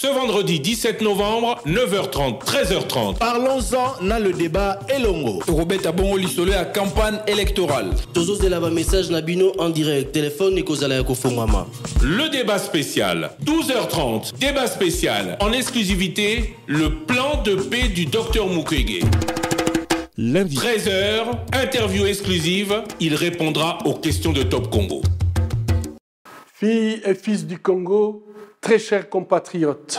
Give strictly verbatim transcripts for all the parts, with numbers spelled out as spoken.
Ce vendredi dix-sept novembre, neuf heures trente, treize heures trente. Parlons-en dans le débat Elongo. Robert Abongo Lissolé à campagne électorale. Tozo de la message Nabino en direct. Téléphone Nikozala Kofongama. Le débat spécial. douze heures trente. Débat spécial. En exclusivité, le plan de paix du docteur Mukwege. treize heures, interview exclusive. Il répondra aux questions de Top Congo. Filles et fils du Congo, très chers compatriotes,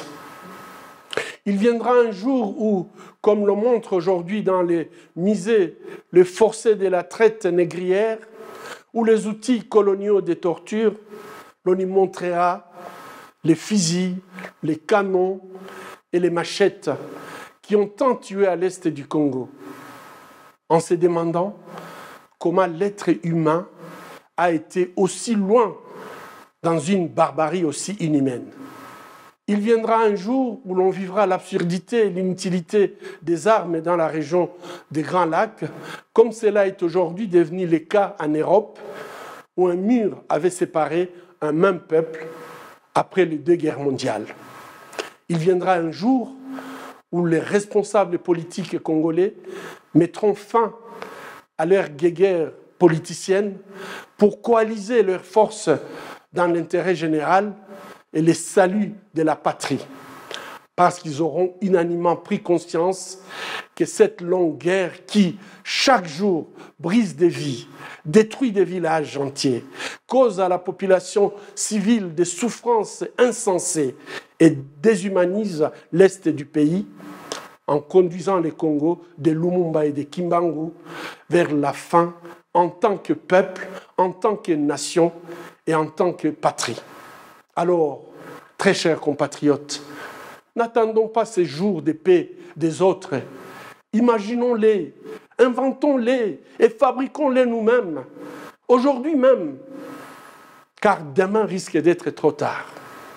il viendra un jour où, comme le montre aujourd'hui dans les musées le forcé de la traite négrière ou les outils coloniaux de torture, l'on y montrera les fusils, les canons et les machettes qui ont tant tué à l'est du Congo, en se demandant comment l'être humain a été aussi loin dans une barbarie aussi inhumaine. Il viendra un jour où l'on vivra l'absurdité et l'inutilité des armes dans la région des Grands Lacs, comme cela est aujourd'hui devenu le cas en Europe, où un mur avait séparé un même peuple après les deux guerres mondiales. Il viendra un jour où les responsables politiques congolais mettront fin à leur guéguerre politicienne pour coaliser leurs forces dans l'intérêt général et le salut de la patrie, parce qu'ils auront unanimement pris conscience que cette longue guerre qui, chaque jour, brise des vies, détruit des villages entiers, cause à la population civile des souffrances insensées et déshumanise l'Est du pays, en conduisant les Congos de Lumumba et de Kimbangu vers la fin en tant que peuple, en tant que nation et en tant que patrie. Alors, très chers compatriotes, n'attendons pas ces jours de paix des autres. Imaginons-les, inventons-les et fabriquons-les nous-mêmes, aujourd'hui même, car demain risque d'être trop tard.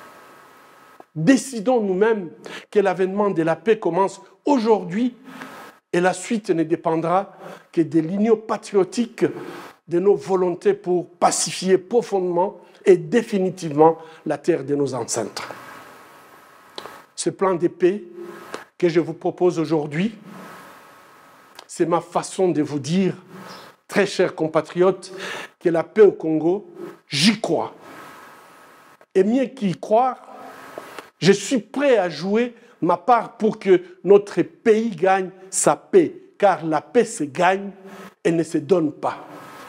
Décidons nous-mêmes que l'avènement de la paix commence aujourd'hui et la suite ne dépendra que de l'union patriotique de nos volontés pour pacifier profondément et définitivement la terre de nos ancêtres. Ce plan de paix que je vous propose aujourd'hui, c'est ma façon de vous dire, très chers compatriotes, que la paix au Congo, j'y crois. Et mieux qu'y croire, je suis prêt à jouer ma part pour que notre pays gagne sa paix, car la paix se gagne et ne se donne pas.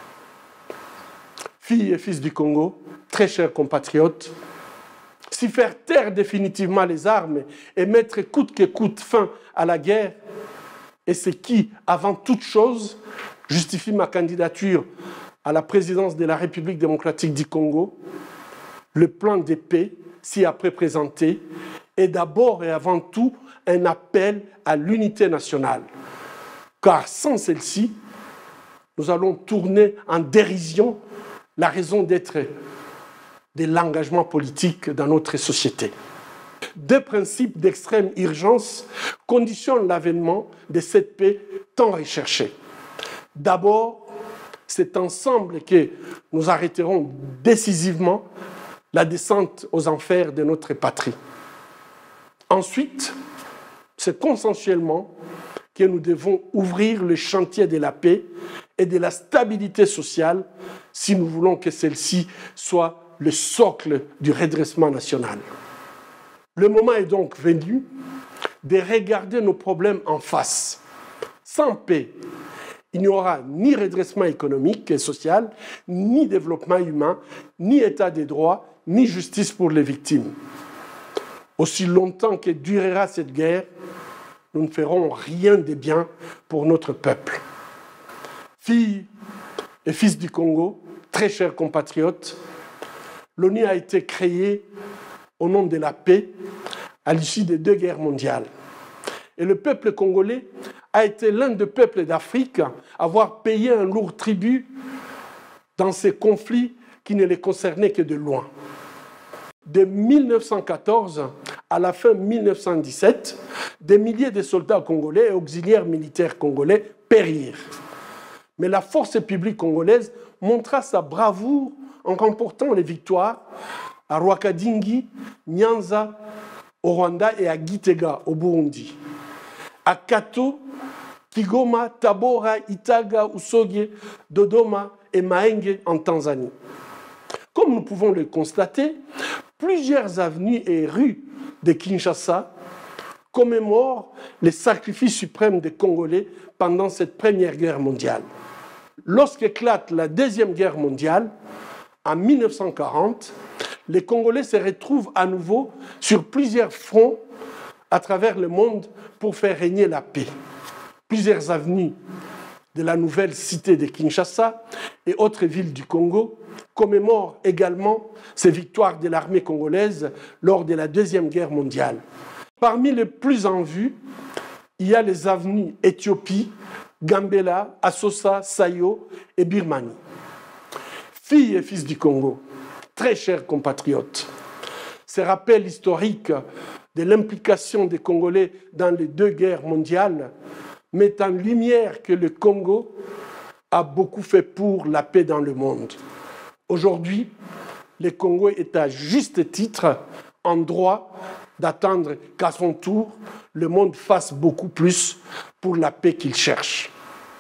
Filles et fils du Congo, très chers compatriotes, si faire taire définitivement les armes et mettre coûte que coûte fin à la guerre est ce qui, avant toute chose, justifie ma candidature à la présidence de la République démocratique du Congo, le plan de paix, si après présenté, est d'abord et avant tout un appel à l'unité nationale. Car sans celle-ci, nous allons tourner en dérision la raison d'être de l'engagement politique dans notre société. Deux principes d'extrême urgence conditionnent l'avènement de cette paix tant recherchée. D'abord, c'est ensemble que nous arrêterons décisivement la descente aux enfers de notre patrie. Ensuite, c'est consensuellement que nous devons ouvrir le chantier de la paix et de la stabilité sociale si nous voulons que celle-ci soit le socle du redressement national. Le moment est donc venu de regarder nos problèmes en face. Sans paix, il n'y aura ni redressement économique et social, ni développement humain, ni état des droits, ni justice pour les victimes. Aussi longtemps que durera cette guerre, nous ne ferons rien de bien pour notre peuple. Filles et fils du Congo, très chers compatriotes, l'ONU a été créée au nom de la paix à l'issue des deux guerres mondiales. Et le peuple congolais a été l'un des peuples d'Afrique à avoir payé un lourd tribut dans ces conflits qui ne les concernaient que de loin. De mille neuf cent quatorze à la fin mille neuf cent dix-sept, des milliers de soldats congolais et auxiliaires militaires congolais périrent. Mais la force publique congolaise montra sa bravoure en remportant les victoires à Rwakadingi, Nyanza, au Rwanda et à Gitega au Burundi, à Kato, Kigoma, Tabora, Itaga, Usoge, Dodoma et Mahenge en Tanzanie. Comme nous pouvons le constater, plusieurs avenues et rues de Kinshasa commémorent les sacrifices suprêmes des Congolais pendant cette Première Guerre mondiale. Lorsqu'éclate la Deuxième Guerre mondiale, en mille neuf cent quarante, les Congolais se retrouvent à nouveau sur plusieurs fronts à travers le monde pour faire régner la paix. Plusieurs avenues de la nouvelle cité de Kinshasa et autres villes du Congo commémorent également ces victoires de l'armée congolaise lors de la Deuxième Guerre mondiale. Parmi les plus en vue, il y a les avenues Éthiopie, Gambela, Assosa, Sayo et Birmanie. Filles et fils du Congo, très chers compatriotes, ces rappels historiques de l'implication des Congolais dans les deux guerres mondiales mettent en lumière que le Congo a beaucoup fait pour la paix dans le monde. Aujourd'hui, le Congo est à juste titre en droit d'attendre qu'à son tour, le monde fasse beaucoup plus pour la paix qu'il cherche.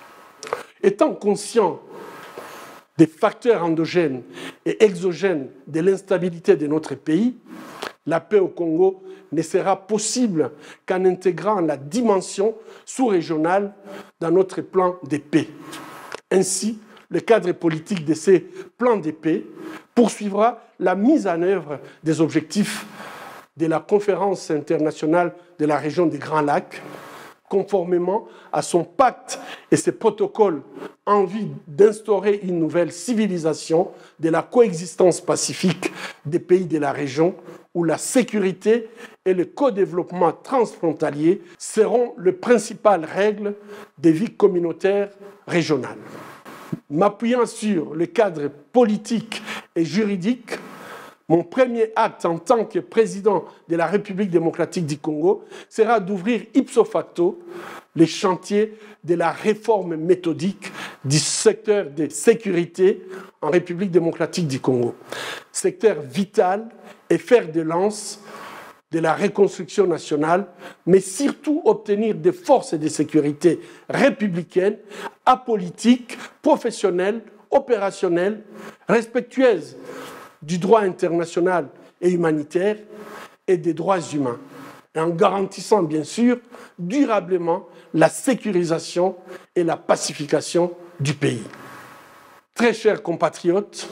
Étant conscient des facteurs endogènes et exogènes de l'instabilité de notre pays, la paix au Congo ne sera possible qu'en intégrant la dimension sous-régionale dans notre plan de paix. Ainsi, le cadre politique de ces plans de paix poursuivra la mise en œuvre des objectifs de la conférence internationale de la région des Grands Lacs, conformément à son pacte et ses protocoles en vue d'instaurer une nouvelle civilisation de la coexistence pacifique des pays de la région où la sécurité et le co-développement transfrontalier seront les principales règles des vies communautaires régionales. M'appuyant sur le cadre politique et juridique, mon premier acte en tant que président de la République démocratique du Congo sera d'ouvrir ipso facto les chantiers de la réforme méthodique du secteur de sécurité en République démocratique du Congo. Secteur vital et fer de lance de la reconstruction nationale, mais surtout obtenir des forces de sécurité républicaines, apolitiques, professionnelles, opérationnelles, respectueuses du droit international et humanitaire et des droits humains, et en garantissant bien sûr durablement la sécurisation et la pacification du pays. Très chers compatriotes,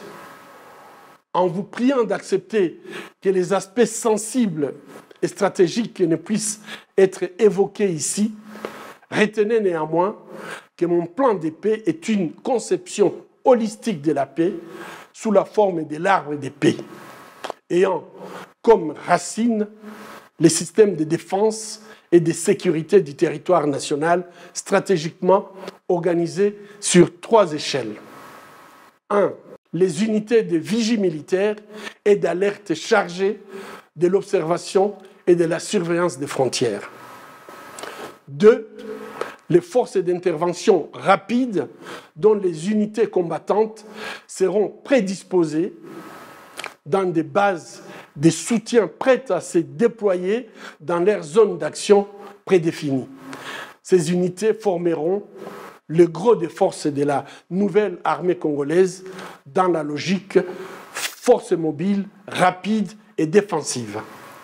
en vous priant d'accepter que les aspects sensibles et stratégiques ne puissent être évoqués ici, retenez néanmoins que mon plan de paix est une conception holistique de la paix sous la forme de l'arbre de paix, ayant comme racine les systèmes de défense et de sécurité du territoire national stratégiquement organisés sur trois échelles. un. Les unités de vigie militaire et d'alerte chargées de l'observation et de la surveillance des frontières. deux. Les forces d'intervention rapides dont les unités combattantes seront prédisposées dans des bases de soutien prêtes à se déployer dans leurs zones d'action prédéfinies. Ces unités formeront le gros des forces de la nouvelle armée congolaise dans la logique force mobile, rapide et défensive.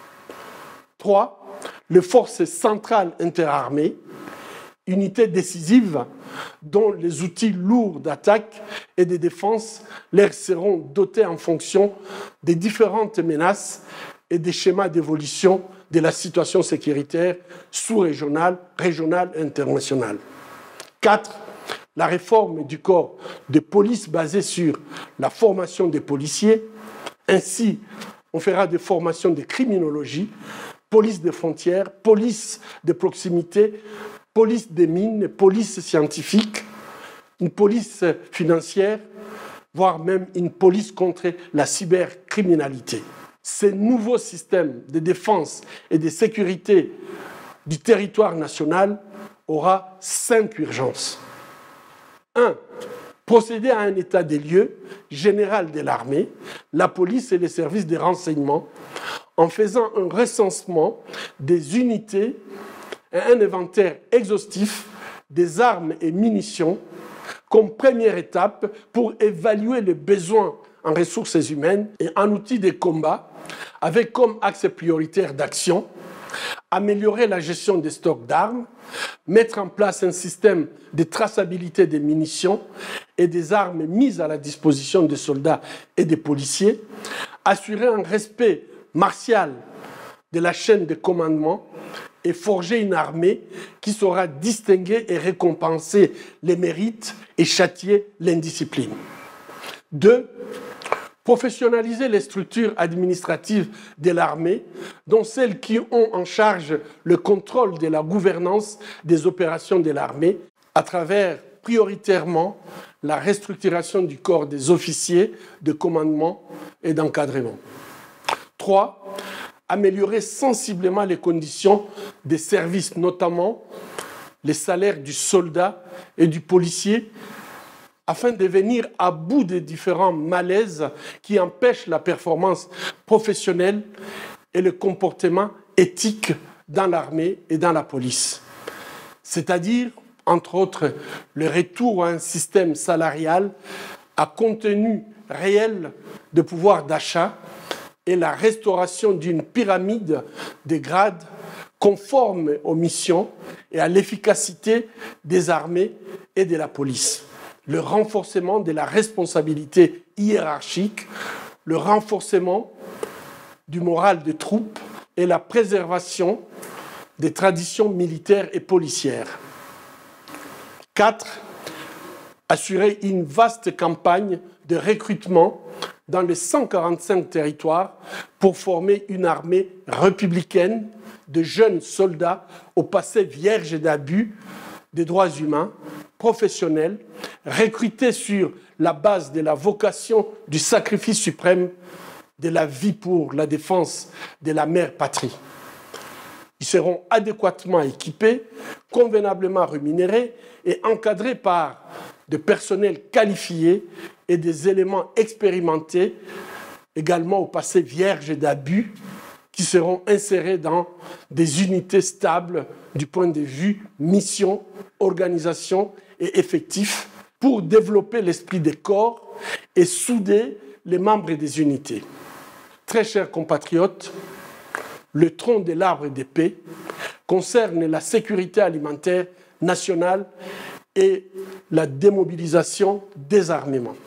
trois. Les forces centrales interarmées, unités décisives dont les outils lourds d'attaque et de défense leur seront dotés en fonction des différentes menaces et des schémas d'évolution de la situation sécuritaire sous-régionale, régionale et internationale. quatre. La réforme du corps de police basée sur la formation des policiers. Ainsi, on fera des formations de criminologie, police des frontières, police de proximité, police des mines, police scientifique, une police financière, voire même une police contre la cybercriminalité. Ces nouveaux systèmes de défense et de sécurité du territoire national aura cinq urgences. un. Procéder à un état des lieux général de l'armée, la police et les services de renseignement, en faisant un recensement des unités et un inventaire exhaustif des armes et munitions comme première étape pour évaluer les besoins en ressources humaines et en outils de combat, avec comme axe prioritaire d'action améliorer la gestion des stocks d'armes, mettre en place un système de traçabilité des munitions et des armes mises à la disposition des soldats et des policiers, assurer un respect martial de la chaîne de commandement et forger une armée qui saura distinguer et récompenser les mérites et châtier l'indiscipline. Deux, professionnaliser les structures administratives de l'armée, dont celles qui ont en charge le contrôle de la gouvernance des opérations de l'armée, à travers prioritairement la restructuration du corps des officiers de commandement et d'encadrement. Trois, améliorer sensiblement les conditions des services, notamment les salaires du soldat et du policier, afin de venir à bout des différents malaises qui empêchent la performance professionnelle et le comportement éthique dans l'armée et dans la police. C'est-à-dire, entre autres, le retour à un système salarial à contenu réel de pouvoir d'achat et la restauration d'une pyramide de grades conforme aux missions et à l'efficacité des armées et de la police. Le renforcement de la responsabilité hiérarchique, le renforcement du moral des troupes et la préservation des traditions militaires et policières. Quatre, assurer une vaste campagne de recrutement dans les cent quarante-cinq territoires pour former une armée républicaine de jeunes soldats au passé vierge d'abus des droits humains, professionnels, recrutés sur la base de la vocation du sacrifice suprême de la vie pour la défense de la mère patrie. Ils seront adéquatement équipés, convenablement rémunérés et encadrés par des personnels qualifiés et des éléments expérimentés, également au passé vierge d'abus, qui seront insérés dans des unités stables du point de vue mission, organisation et effectif pour développer l'esprit des corps et souder les membres des unités. Très chers compatriotes, le tronc de l'arbre de paix concerne la sécurité alimentaire nationale et la démobilisation des armements.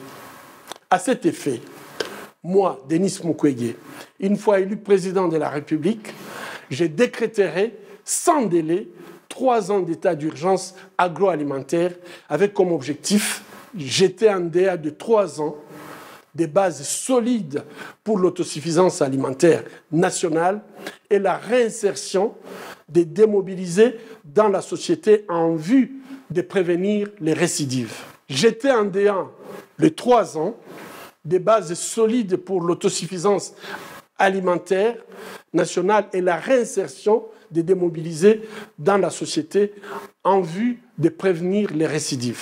À cet effet, moi, Denis Mukwege, une fois élu président de la République, je décréterai sans délai trois ans d'état d'urgence agroalimentaire avec comme objectif jeter en D A de trois ans des bases solides pour l'autosuffisance alimentaire nationale et la réinsertion des démobilisés dans la société en vue de prévenir les récidives. Jeter en D A les trois ans des bases solides pour l'autosuffisance alimentaire nationale et la réinsertion des démobilisés dans la société en vue de prévenir les récidives.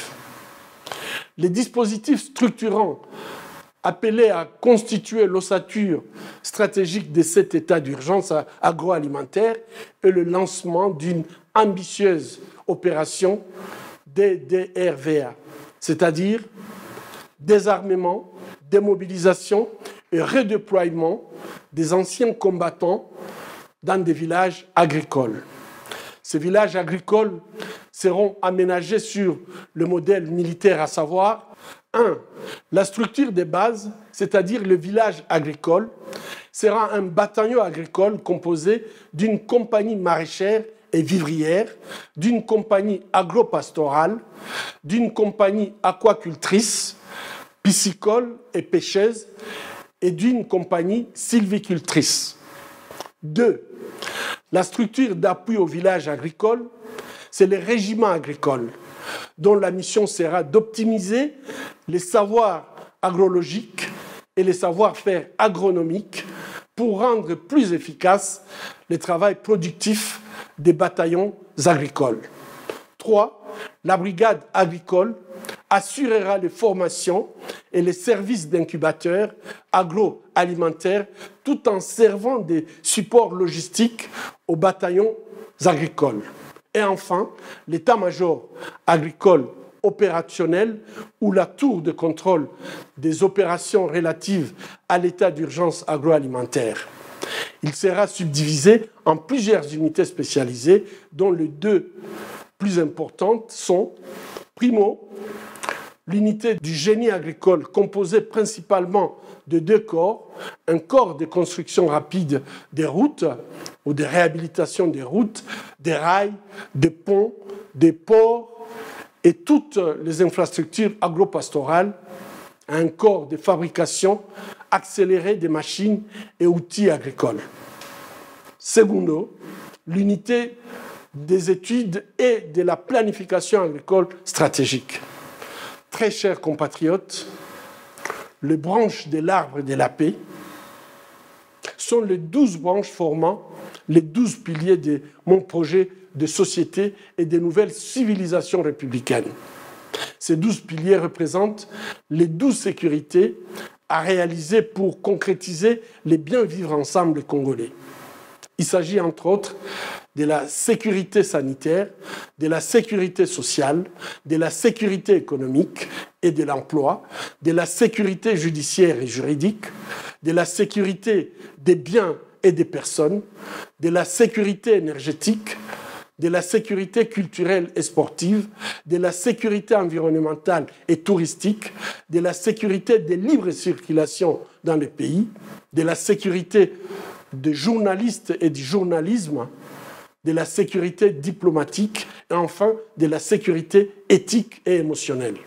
Les dispositifs structurants appelés à constituer l'ossature stratégique de cet état d'urgence agroalimentaire et le lancement d'une ambitieuse opération D D R V A, c'est-à-dire désarmement, démobilisation et redéploiement des anciens combattants dans des villages agricoles. Ces villages agricoles seront aménagés sur le modèle militaire, à savoir un. La structure de base, c'est-à-dire le village agricole, sera un bataillon agricole composé d'une compagnie maraîchère et vivrière, d'une compagnie agropastorale, d'une compagnie aquacultrice, piscicole et pêcheuse, et d'une compagnie sylvicultrice. Deux. La structure d'appui au village agricole, c'est le régiment agricole, dont la mission sera d'optimiser les savoirs agrologiques et les savoir-faire agronomiques pour rendre plus efficace le travail productif des bataillons agricoles. Trois. La brigade agricole assurera les formations et les services d'incubateurs agroalimentaires tout en servant des supports logistiques aux bataillons agricoles. Et enfin, l'état-major agricole opérationnel ou la tour de contrôle des opérations relatives à l'état d'urgence agroalimentaire. Il sera subdivisé en plusieurs unités spécialisées dont les deux plus importantes sont, primo, l'unité du génie agricole composée principalement de deux corps, un corps de construction rapide des routes ou de réhabilitation des routes, des rails, des ponts, des ports et toutes les infrastructures agropastorales, un corps de fabrication accéléré des machines et outils agricoles. Secondo, l'unité des études et de la planification agricole stratégique. Très chers compatriotes, les branches de l'arbre de la paix sont les douze branches formant les douze piliers de mon projet de société et de nouvelles civilisations républicaines. Ces douze piliers représentent les douze sécurités à réaliser pour concrétiser les bien vivre ensemble congolais. Il s'agit entre autres de la sécurité sanitaire, de la sécurité sociale, de la sécurité économique et de l'emploi, de la sécurité judiciaire et juridique, de la sécurité des biens et des personnes, de la sécurité énergétique, de la sécurité culturelle et sportive, de la sécurité environnementale et touristique, de la sécurité de libre circulation dans le pays, de la sécurité des journalistes et du journalisme, de la sécurité diplomatique et enfin de la sécurité éthique et émotionnelle.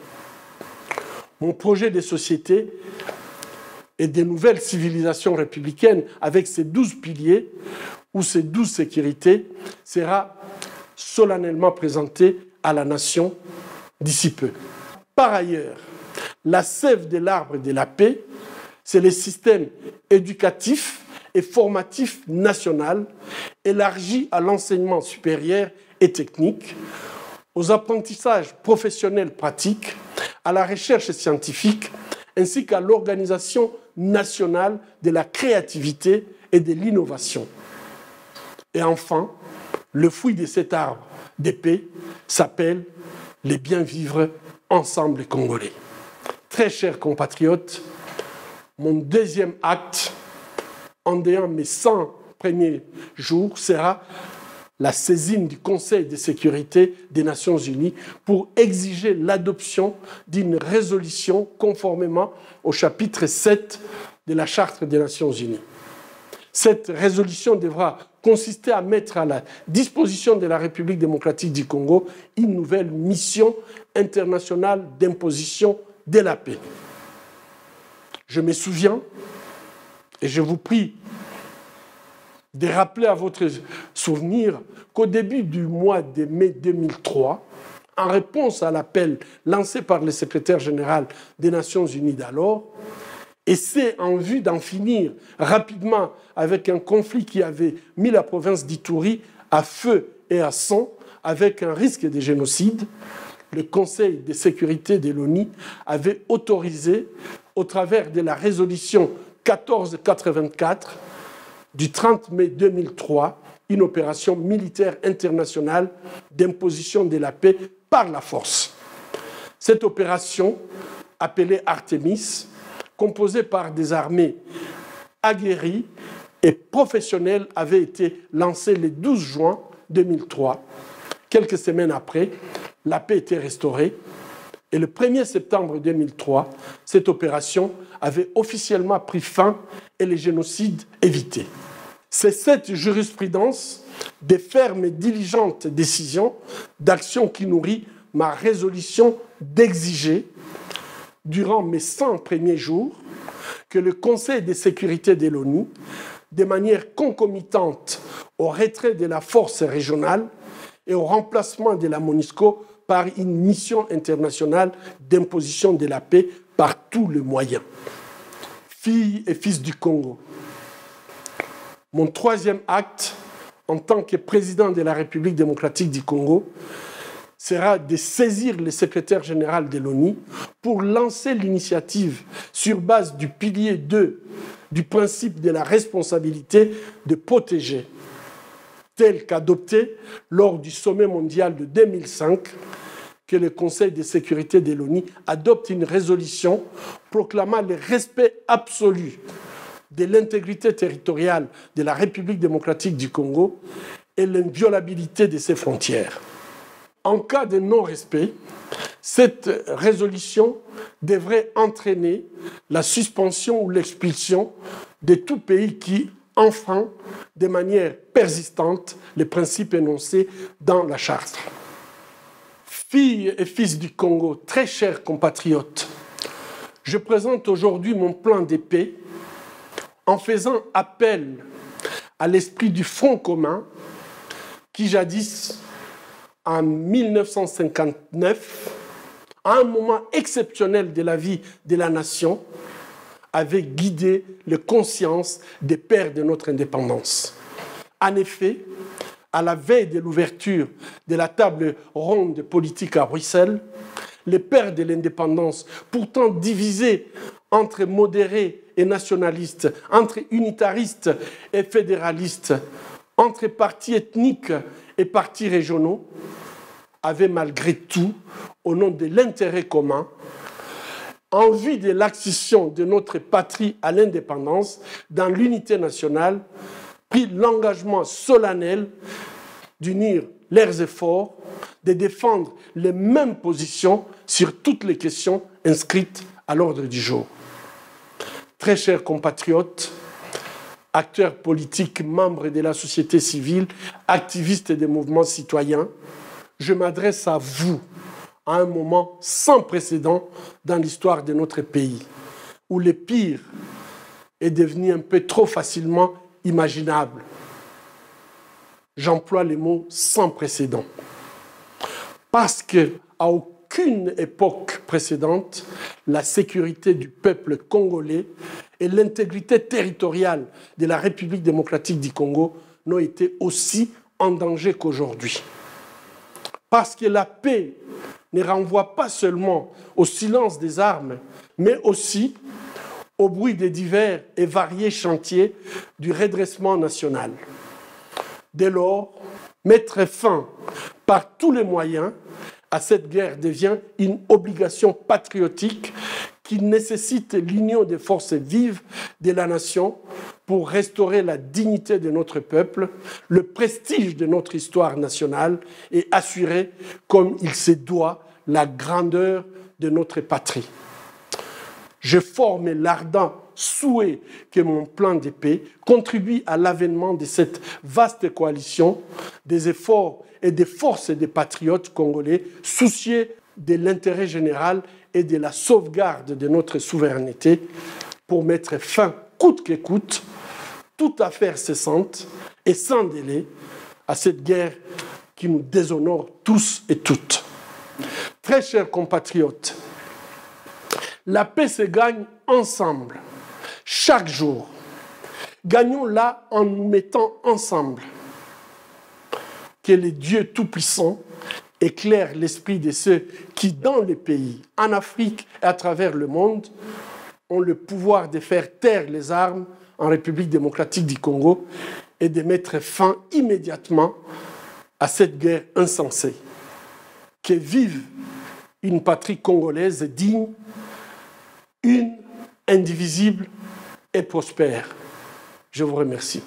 Mon projet de société et des nouvelles civilisations républicaines avec ces douze piliers ou ces douze sécurités sera solennellement présenté à la nation d'ici peu. Par ailleurs, la sève de l'arbre de la paix, c'est le système éducatif et formatif national élargi à l'enseignement supérieur et technique, aux apprentissages professionnels pratiques, à la recherche scientifique, ainsi qu'à l'organisation nationale de la créativité et de l'innovation. Et enfin, le fruit de cet arbre d'épée s'appelle « Les bien vivre ensemble congolais ». Très chers compatriotes, mon deuxième acte, en déant mes cent premiers jours, sera la saisine du Conseil de sécurité des Nations Unies pour exiger l'adoption d'une résolution conformément au chapitre sept de la Charte des Nations Unies. Cette résolution devra consister à mettre à la disposition de la République démocratique du Congo une nouvelle mission internationale d'imposition de la paix. Je me souviens, et je vous prie de rappeler à votre souvenir qu'au début du mois de mai deux mille trois, en réponse à l'appel lancé par le secrétaire général des Nations Unies d'alors, et c'est en vue d'en finir rapidement avec un conflit qui avait mis la province d'Ituri à feu et à sang, avec un risque de génocide, le Conseil de sécurité de l'ONU avait autorisé, au travers de la résolution mille quatre cent quatre-vingt-quatre du trente mai deux mille trois, une opération militaire internationale d'imposition de la paix par la force. Cette opération, appelée Artemis, composée par des armées aguerries et professionnelles, avait été lancée le douze juin deux mille trois. Quelques semaines après, la paix était restaurée et le premier septembre deux mille trois, cette opération avait officiellement pris fin et le génocide évité. C'est cette jurisprudence des fermes et diligentes décisions d'action qui nourrit ma résolution d'exiger, durant mes cent premiers jours, que le Conseil de sécurité de l'ONU, de manière concomitante au retrait de la force régionale et au remplacement de la MONUSCO par une mission internationale d'imposition de la paix par tous les moyens. Filles et fils du Congo, mon troisième acte en tant que président de la République démocratique du Congo sera de saisir le secrétaire général de l'ONU pour lancer l'initiative sur base du pilier deux du principe de la responsabilité de protéger, tel qu'adopté lors du sommet mondial de deux mille cinq, que le Conseil de sécurité de l'ONU adopte une résolution proclamant le respect absolu de l'intégrité territoriale de la République démocratique du Congo et l'inviolabilité de ses frontières. En cas de non-respect, cette résolution devrait entraîner la suspension ou l'expulsion de tout pays qui enfreint de manière persistante les principes énoncés dans la Charte. Filles et fils du Congo, très chers compatriotes, je présente aujourd'hui mon plan de paix en faisant appel à l'esprit du Front commun qui jadis, en mille neuf cent cinquante-neuf, à un moment exceptionnel de la vie de la nation, avait guidé les consciences des pères de notre indépendance. En effet, à la veille de l'ouverture de la table ronde politique à Bruxelles, les pères de l'indépendance, pourtant divisés entre modérés et nationalistes, entre unitaristes et fédéralistes, entre partis ethniques et partis régionaux, avaient malgré tout, au nom de l'intérêt commun, en vue de l'accession de notre patrie à l'indépendance dans l'unité nationale, pris l'engagement solennel d'unir leurs efforts, de défendre les mêmes positions sur toutes les questions inscrites à l'ordre du jour. Très chers compatriotes, acteurs politiques, membres de la société civile, activistes des mouvements citoyens, je m'adresse à vous à un moment sans précédent dans l'histoire de notre pays, où le pire est devenu un peu trop facilement imaginable. J'emploie le mot sans précédent. Parce qu'à aucune époque précédente, la sécurité du peuple congolais et l'intégrité territoriale de la République démocratique du Congo n'ont été aussi en danger qu'aujourd'hui. Parce que la paix ne renvoie pas seulement au silence des armes, mais aussi au bruit des divers et variés chantiers du redressement national. Dès lors, mettre fin par tous les moyens à cette guerre devient une obligation patriotique qui nécessite l'union des forces vives de la nation pour restaurer la dignité de notre peuple, le prestige de notre histoire nationale et assurer, comme il se doit, la grandeur de notre patrie. Je forme l'ardent souhait que mon plan de paix contribue à l'avènement de cette vaste coalition des efforts et des forces des patriotes congolais soucieux de l'intérêt général et de la sauvegarde de notre souveraineté pour mettre fin, coûte que coûte, toute affaire cessante et sans délai à cette guerre qui nous déshonore tous et toutes. Très chers compatriotes, la paix se gagne ensemble, chaque jour. Gagnons-la en nous mettant ensemble. Que le Dieu Tout-Puissant éclaire l'esprit de ceux qui, dans les pays, en Afrique et à travers le monde, ont le pouvoir de faire taire les armes en République démocratique du Congo et de mettre fin immédiatement à cette guerre insensée. Que vive une patrie congolaise digne, une, indivisible et prospère. Je vous remercie.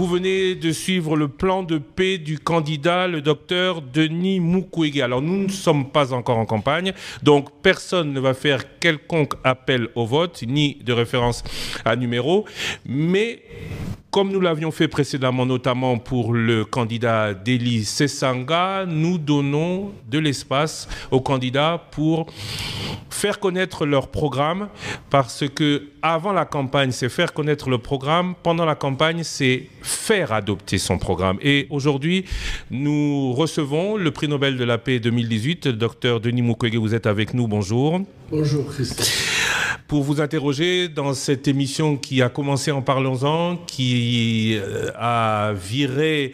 Vous venez de suivre le plan de paix du candidat, le docteur Denis Mukwege. Alors, nous ne sommes pas encore en campagne, donc personne ne va faire quelconque appel au vote, ni de référence à numéro, mais comme nous l'avions fait précédemment, notamment pour le candidat Deli Sesanga, nous donnons de l'espace aux candidats pour faire connaître leur programme, parce que avant la campagne, c'est faire connaître le programme. Pendant la campagne, c'est faire adopter son programme. Et aujourd'hui, nous recevons le prix Nobel de la paix deux mille dix-huit, le docteur Denis Mukwege. Vous êtes avec nous. Bonjour. Bonjour, Christophe. Pour vous interroger dans cette émission qui a commencé en Parlons-en, qui a viré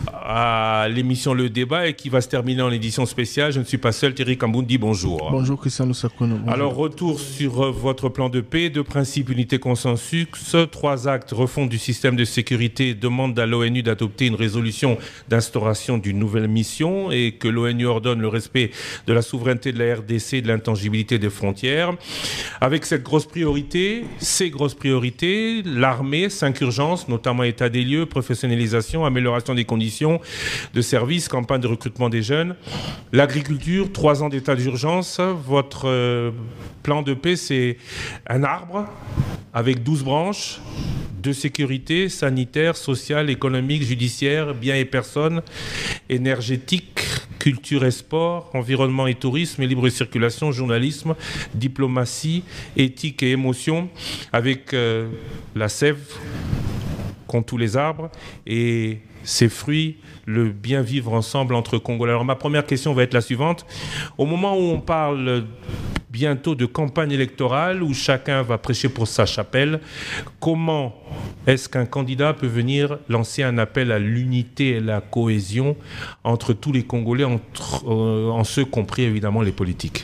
à l'émission Le Débat et qui va se terminer en édition spéciale. Je ne suis pas seul, Thierry Kambundi, bonjour. Bonjour, Christian Lusakounou. Alors, retour sur votre plan de paix, deux principes, unité, consensus, trois actes, refonte du système de sécurité, demande à l'ONU d'adopter une résolution d'instauration d'une nouvelle mission et que l'ONU ordonne le respect de la souveraineté de la R D C et de l'intangibilité des frontières. Avec cette grosse priorité, ces grosses priorités, l'armée, cinq urgences, notamment état des lieux, professionnalisation, amélioration des conditions de service, campagne de recrutement des jeunes. L'agriculture, trois ans d'état d'urgence. Votre euh, plan de paix, c'est un arbre avec douze branches de sécurité, sanitaire, sociale, économique, judiciaire, biens et personnes, énergétique, culture et sport, environnement et tourisme, et libre circulation, journalisme, diplomatie, éthique et émotion, avec euh, la sève contre tous les arbres et ses fruits, le bien vivre ensemble entre Congolais. Alors ma première question va être la suivante. Au moment où on parle bientôt de campagne électorale, où chacun va prêcher pour sa chapelle, comment est-ce qu'un candidat peut venir lancer un appel à l'unité et la cohésion entre tous les Congolais, entre, euh, en ceux compris évidemment les politiques?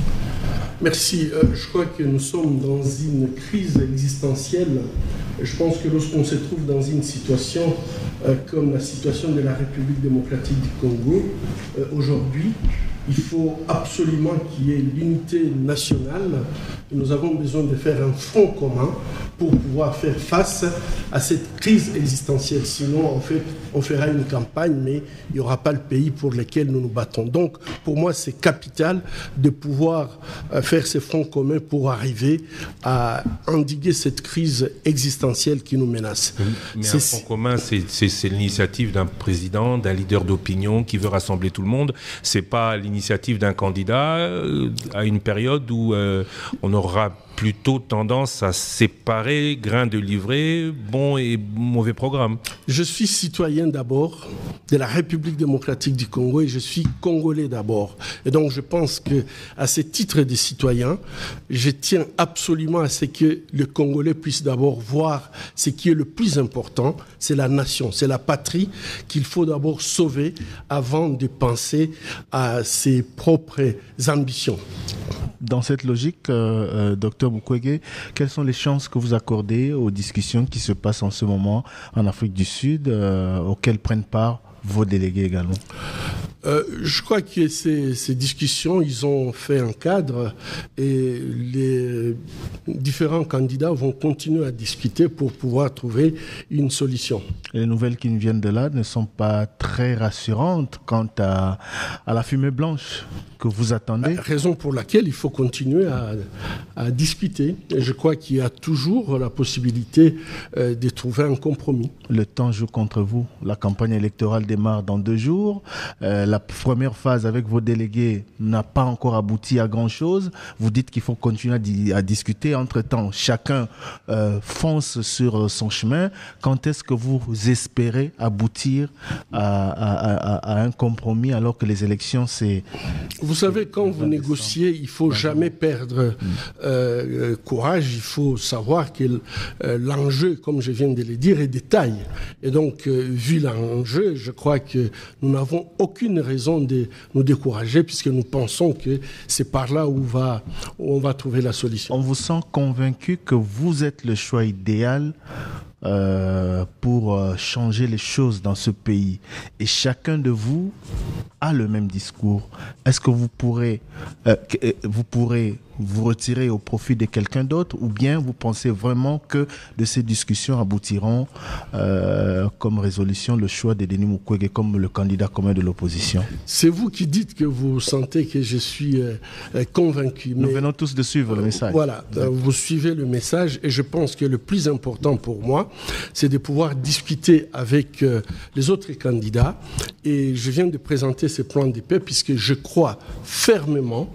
Merci. Euh, je crois que nous sommes dans une crise existentielle. Je pense que lorsqu'on se trouve dans une situation euh, comme la situation de la République démocratique du Congo, euh, aujourd'hui, il faut absolument qu'il y ait l'unité nationale. Nous avons besoin de faire un front commun pour pouvoir faire face à cette crise existentielle. Sinon, en fait, on fera une campagne, mais il n'y aura pas le pays pour lequel nous nous battons. Donc, pour moi, c'est capital de pouvoir faire ces fronts communs pour arriver à endiguer cette crise existentielle qui nous menace. Mais un front commun, c'est l'initiative d'un président, d'un leader d'opinion qui veut rassembler tout le monde. C'est pas l'initiative d'un candidat euh, à une période où euh, on aura plutôt tendance à séparer grains de livret, bon et mauvais programme. Je suis citoyen d'abord de la République démocratique du Congo et je suis Congolais d'abord. Et donc je pense que à ce titre de citoyen, je tiens absolument à ce que le Congolais puisse d'abord voir ce qui est le plus important, c'est la nation, c'est la patrie qu'il faut d'abord sauver avant de penser à ses propres ambitions. Dans cette logique, euh, euh, docteur Mukwege, quelles sont les chances que vous accordez aux discussions qui se passent en ce moment en Afrique du Sud, euh, auxquelles prennent part vos délégués également? Euh, je crois que ces, ces discussions, ils ont fait un cadre et les différents candidats vont continuer à discuter pour pouvoir trouver une solution. Les nouvelles qui nous viennent de là ne sont pas très rassurantes quant à, à la fumée blanche que vous attendez. Raison pour laquelle il faut continuer à, à discuter. Et je crois qu'il y a toujours la possibilité euh, de trouver un compromis. Le temps joue contre vous. La campagne électorale démarre dans deux jours. Euh, la première phase avec vos délégués n'a pas encore abouti à grand-chose. Vous dites qu'il faut continuer à, di à discuter. Entre-temps, chacun euh, fonce sur son chemin. Quand est-ce que vous espérez aboutir à, à, à, à un compromis alors que les élections, c'est... Vous savez, quand vous négociez, il ne faut jamais perdre euh, courage. Il faut savoir que euh, l'enjeu, comme je viens de le dire, est de taille. Et donc, euh, vu l'enjeu, je crois que nous n'avons aucune raison de nous décourager puisque nous pensons que c'est par là où, va, où on va trouver la solution. On vous sent convaincu que vous êtes le choix idéal Euh, pour euh, changer les choses dans ce pays. Et chacun de vous a le même discours. Est-ce que vous pourrez, euh, vous pourrez vous retirer au profit de quelqu'un d'autre, ou bien vous pensez vraiment que de ces discussions aboutiront euh, comme résolution le choix de Denis Mukwege comme le candidat commun de l'opposition? C'est vous qui dites que vous sentez que je suis euh, convaincu. Nous mais, venons tous de suivre le message. Voilà, euh, vous suivez le message et je pense que le plus important pour moi, c'est de pouvoir discuter avec euh, les autres candidats. Et je viens de présenter ce plan de paix puisque je crois fermement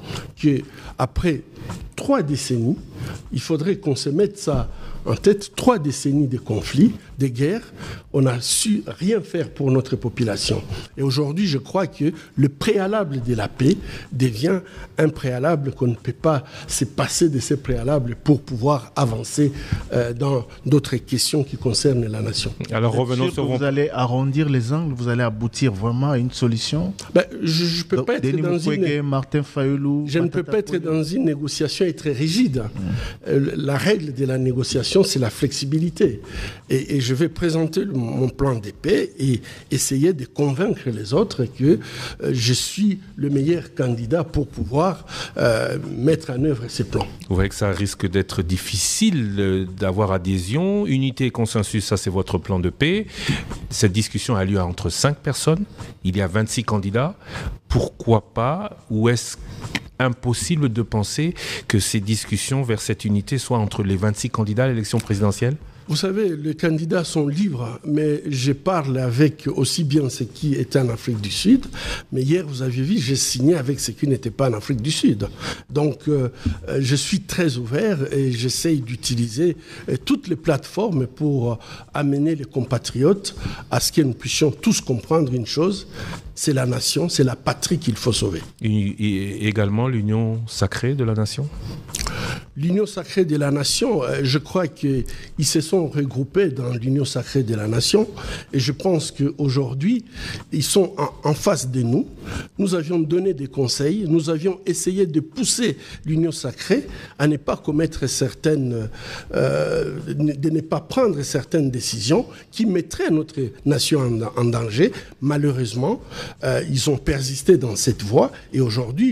qu'après trois décennies, il faudrait qu'on se mette ça en tête, trois décennies de conflits, de guerres, on n'a su rien faire pour notre population. Et aujourd'hui, je crois que le préalable de la paix devient un préalable qu'on ne peut pas se passer de ces préalables pour pouvoir avancer euh, dans d'autres questions qui concernent la nation. Alors revenons sur... Vous allez arrondir les angles, vous allez aboutir vraiment à une solution? ben, Je ne peux Donc, pas être Denis dans Mukwege, une... Martin Fayoulou, Je ne peux pas être dans une négociation et très rigide. Mmh. Euh, la règle de la négociation, c'est la flexibilité. Et, et je vais présenter le, mon plan de paix et essayer de convaincre les autres que euh, je suis le meilleur candidat pour pouvoir euh, mettre en œuvre ces plans. Vous voyez que ça risque d'être difficile d'avoir adhésion. Unité et consensus, ça c'est votre plan de paix. Cette discussion a lieu entre cinq personnes. Il y a vingt-six candidats. Pourquoi pas? Ou est-ce impossible de penser que ces discussions vers cette unité soient entre les vingt-six candidats à l'élection présidentielle? Vous savez, les candidats sont libres, mais je parle avec aussi bien ceux qui étaient en Afrique du Sud. Mais hier, vous avez vu, j'ai signé avec ceux qui n'étaient pas en Afrique du Sud. Donc, euh, je suis très ouvert et j'essaye d'utiliser euh, toutes les plateformes pour euh, amener les compatriotes à ce que nous puissions tous comprendre une chose, c'est la nation, c'est la patrie qu'il faut sauver. Et également l'union sacrée de la nation? L'union sacrée de la nation, je crois qu'ils se sont regroupés dans l'union sacrée de la nation et je pense qu'aujourd'hui, ils sont en, en face de nous. Nous avions donné des conseils, nous avions essayé de pousser l'union sacrée à ne pas commettre certaines, euh, de ne pas prendre certaines décisions qui mettraient notre nation en, en danger. Malheureusement, euh, ils ont persisté dans cette voie et aujourd'hui,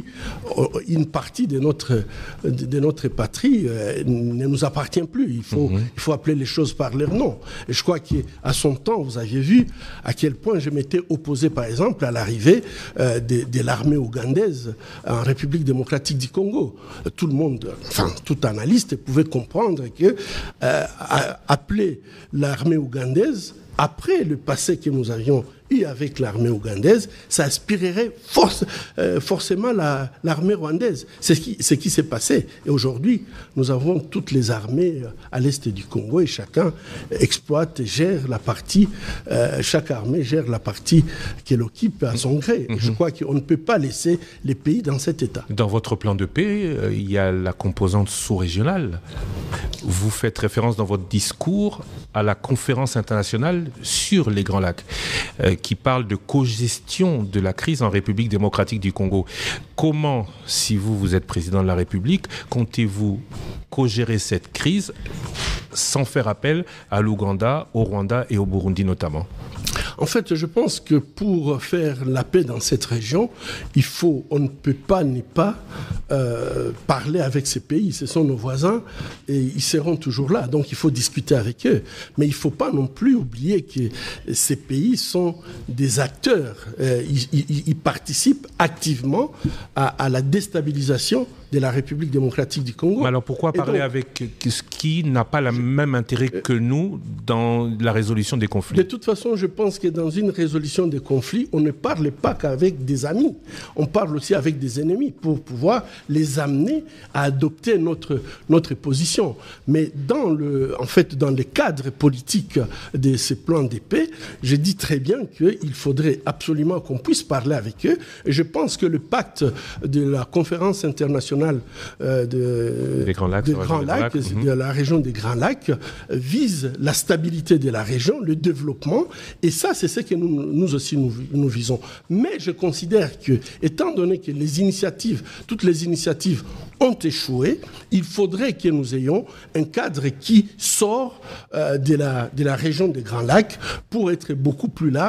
une partie de notre, de notre patrie euh, ne nous appartient plus. Il faut, mmh. il faut appeler les choses par leur nom. Et je crois qu'à son temps, vous aviez vu à quel point je m'étais opposé, par exemple, à l'arrivée euh, de, de l'armée ougandaise en République démocratique du Congo. Tout le monde, enfin, tout analyste pouvait comprendre que euh, appeler l'armée ougandaise après le passé que nous avions eu avec l'armée ougandaise, ça inspirerait force, euh, forcément la, l'armée rwandaise. C'est ce qui, ce qui s'est passé. Et aujourd'hui, nous avons toutes les armées à l'est du Congo et chacun exploite, gère la partie, euh, chaque armée gère la partie qu'elle occupe à son gré. Mm-hmm. Je crois qu'on ne peut pas laisser les pays dans cet état. Dans votre plan de paix, euh, il y a la composante sous-régionale. Vous faites référence dans votre discours à la conférence internationale sur les Grands Lacs, euh, qui parle de co-gestion de la crise en République démocratique du Congo. Comment, si vous, vous êtes président de la République, comptez-vous co-gérer cette crise sans faire appel à l'Ouganda, au Rwanda et au Burundi notamment? En fait, je pense que pour faire la paix dans cette région, il faut, on ne peut pas ne pas euh, parler avec ces pays. Ce sont nos voisins et ils seront toujours là. Donc, il faut discuter avec eux. Mais il ne faut pas non plus oublier que ces pays sont des acteurs. Euh, ils, ils, ils participent activement à, à la déstabilisation de la République démocratique du Congo. Mais alors pourquoi parler donc, avec ce qui n'a pas le même intérêt que nous dans la résolution des conflits? De toute façon, je pense que dans une résolution des conflits, on ne parle pas qu'avec des amis. On parle aussi avec des ennemis pour pouvoir les amener à adopter notre, notre position. Mais dans le, en fait, dans le cadre politique de ces plans de paix, je dis très bien qu'il faudrait absolument qu'on puisse parler avec eux. Et je pense que le pacte de la conférence internationale Euh, de, des Grands Lacs, des Grands Lacs, Lacs de la région des Grands Lacs, vise la stabilité de la région, le développement, et ça, c'est ce que nous, nous aussi nous, nous visons. Mais je considère que, étant donné que les initiatives, toutes les initiatives ont échoué, il faudrait que nous ayons un cadre qui sort euh, de, la, de la région des Grands Lacs pour être beaucoup plus large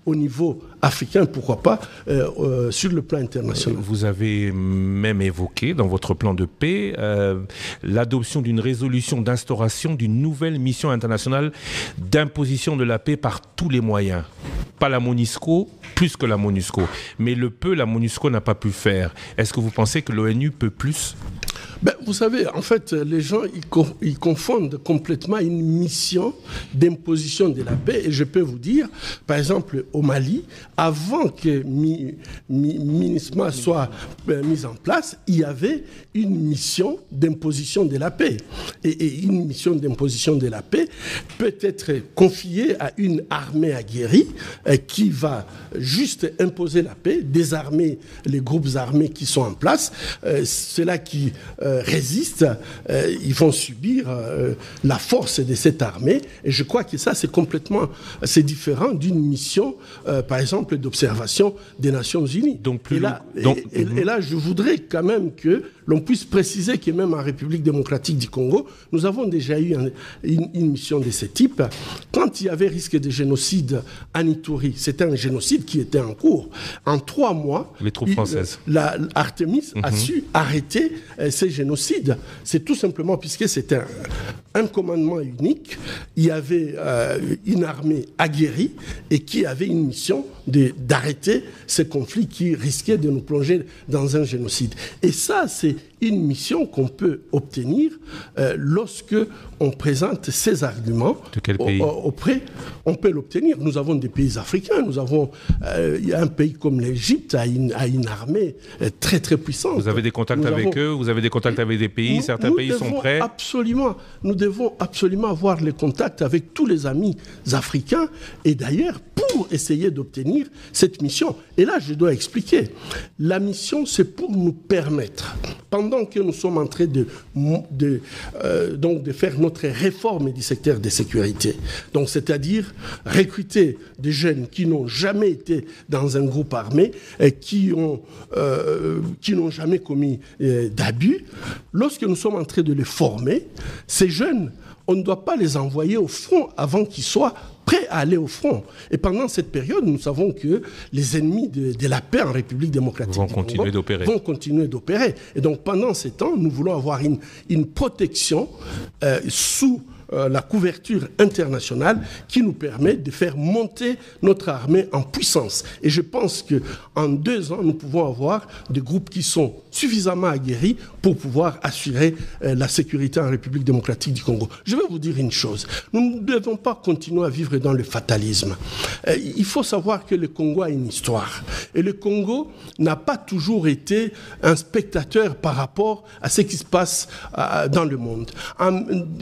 au niveau africain, pourquoi pas euh, euh, sur le plan international. Vous avez même évoqué dans votre plan de paix euh, l'adoption d'une résolution d'instauration d'une nouvelle mission internationale d'imposition de la paix par tous les moyens. Pas la MONUSCO, plus que la MONUSCO. Mais le peu, la MONUSCO n'a pas pu faire. Est-ce que vous pensez que l'ONU peut plus ? Ben, vous savez, en fait, les gens ils, co- ils confondent complètement une mission d'imposition de la paix. Et je peux vous dire, par exemple, au Mali, avant que Mi- Mi- MINUSMA soit euh, mise en place, il y avait une mission d'imposition de la paix. Et, et une mission d'imposition de la paix peut être confiée à une armée aguerrie euh, qui va juste imposer la paix, désarmer les groupes armés qui sont en place. Euh, ceux-là qui euh, résistent, euh, ils vont subir euh, la force de cette armée. Et je crois que ça, c'est complètement, c'est différent d'une mission, euh, par exemple, d'observation des Nations Unies. Donc, plus et, là, donc, et, et, et là, je voudrais quand même que l'on puisse préciser que même en République démocratique du Congo, nous avons déjà eu un, une, une mission de ce type. Quand il y avait risque de génocide à Ituri, c'était un génocide qui était en cours. En trois mois, les troupes françaises. Il, la, Artemis mm-hmm. a su arrêter euh, ces génocides. C'est tout simplement puisque c'était un, un commandement unique. Il y avait euh, une armée aguerrie et qui avait une mission de, d'arrêter ces conflits qui risquaient de nous plonger dans un génocide. Et ça, c'est une mission qu'on peut obtenir euh, lorsque on présente ces arguments. De quel pays ? Auprès, on peut l'obtenir. Nous avons des pays africains. Nous avons euh, il y a un pays comme l'Égypte a une, a une armée euh, très très puissante. Vous avez des contacts nous avec avons... eux. Vous avez des contacts avec des pays. Nous, certains nous pays sont prêts. Absolument. Nous devons absolument avoir les contacts avec tous les amis africains. Et d'ailleurs, pour essayer d'obtenir cette mission. Et là, je dois expliquer. La mission, c'est pour nous permettre, pendant que nous sommes en train de, de, euh, donc de faire notre réforme du secteur de sécurité, donc c'est-à-dire recruter des jeunes qui n'ont jamais été dans un groupe armé, et qui, ont, euh, qui n'ont jamais commis euh, d'abus, lorsque nous sommes en train de les former, ces jeunes, on ne doit pas les envoyer au front avant qu'ils soient prêts à aller au front. Et pendant cette période, nous savons que les ennemis de, de la paix en République démocratique vont continuer Congo d'opérer. vont continuer d'opérer. Et donc pendant ces temps, nous voulons avoir une, une protection euh, sous euh, la couverture internationale qui nous permet de faire monter notre armée en puissance. Et je pense qu'en deux ans, nous pouvons avoir des groupes qui sont suffisamment aguerris pour pouvoir assurer euh, la sécurité en République démocratique du Congo. Je vais vous dire une chose. Nous ne devons pas continuer à vivre dans le fatalisme. Euh, il faut savoir que le Congo a une histoire. Et le Congo n'a pas toujours été un spectateur par rapport à ce qui se passe euh, dans le monde. En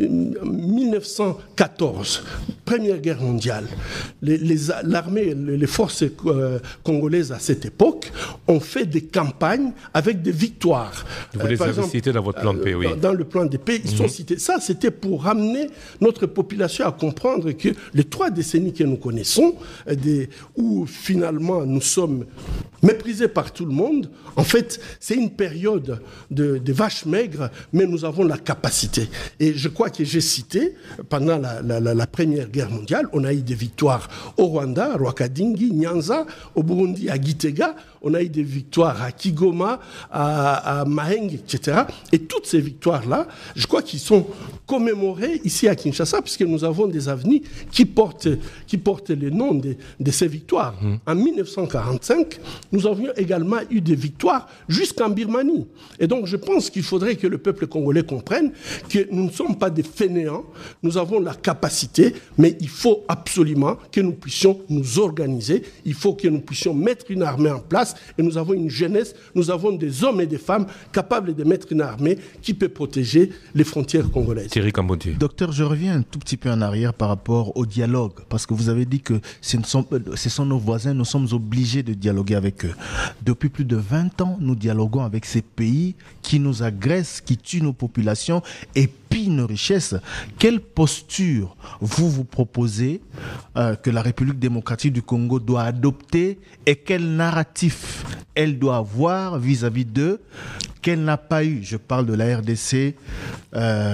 mille neuf cent quatorze, Première Guerre mondiale, les, les, l'armée, les forces euh, congolaises à cette époque ont fait des campagnes avec des victoires. Vous les avez cités dans votre plan de paix, oui. Dans, dans le plan de paix, ils mm-hmm. sont cités. Ça, c'était pour ramener notre population à comprendre que les trois décennies que nous connaissons, des, où finalement nous sommes méprisés par tout le monde, en fait, c'est une période de, de vaches maigres, mais nous avons la capacité. Et je crois que j'ai cité, pendant la, la, la, la Première Guerre mondiale, on a eu des victoires au Rwanda, à Rwakadingi, Nyanza, au Burundi, à Gitega, on a eu des victoires à Kigoma, à, à Mahenge, et cetera. Et toutes ces victoires-là, je crois qu'ils sont commémorées ici à Kinshasa, puisque nous avons des avenues qui portent, qui portent le nom de, de ces victoires. Mmh. En mille neuf cent quarante-cinq, nous avions également eu des victoires jusqu'en Birmanie. Et donc, je pense qu'il faudrait que le peuple congolais comprenne que nous ne sommes pas des fainéants, nous avons la capacité, mais il faut absolument que nous puissions nous organiser, il faut que nous puissions mettre une armée en place, et nous avons une jeunesse, nous avons des hommes et des femmes capables de mettre une armée qui peut protéger les frontières congolaises. Thierry Cambondi. Docteur, je reviens un tout petit peu en arrière par rapport au dialogue, parce que vous avez dit que ce sont, ce sont nos voisins, nous sommes obligés de dialoguer avec eux. Depuis plus de vingt ans, nous dialoguons avec ces pays qui nous agressent, qui tuent nos populations et pillent nos richesses. Quelle posture vous vous proposez euh, que la République démocratique du Congo doit adopter et quel narratif elle doit avoir vis-à-vis d'eux qu'elle n'a pas eu? Je parle de la R D C euh,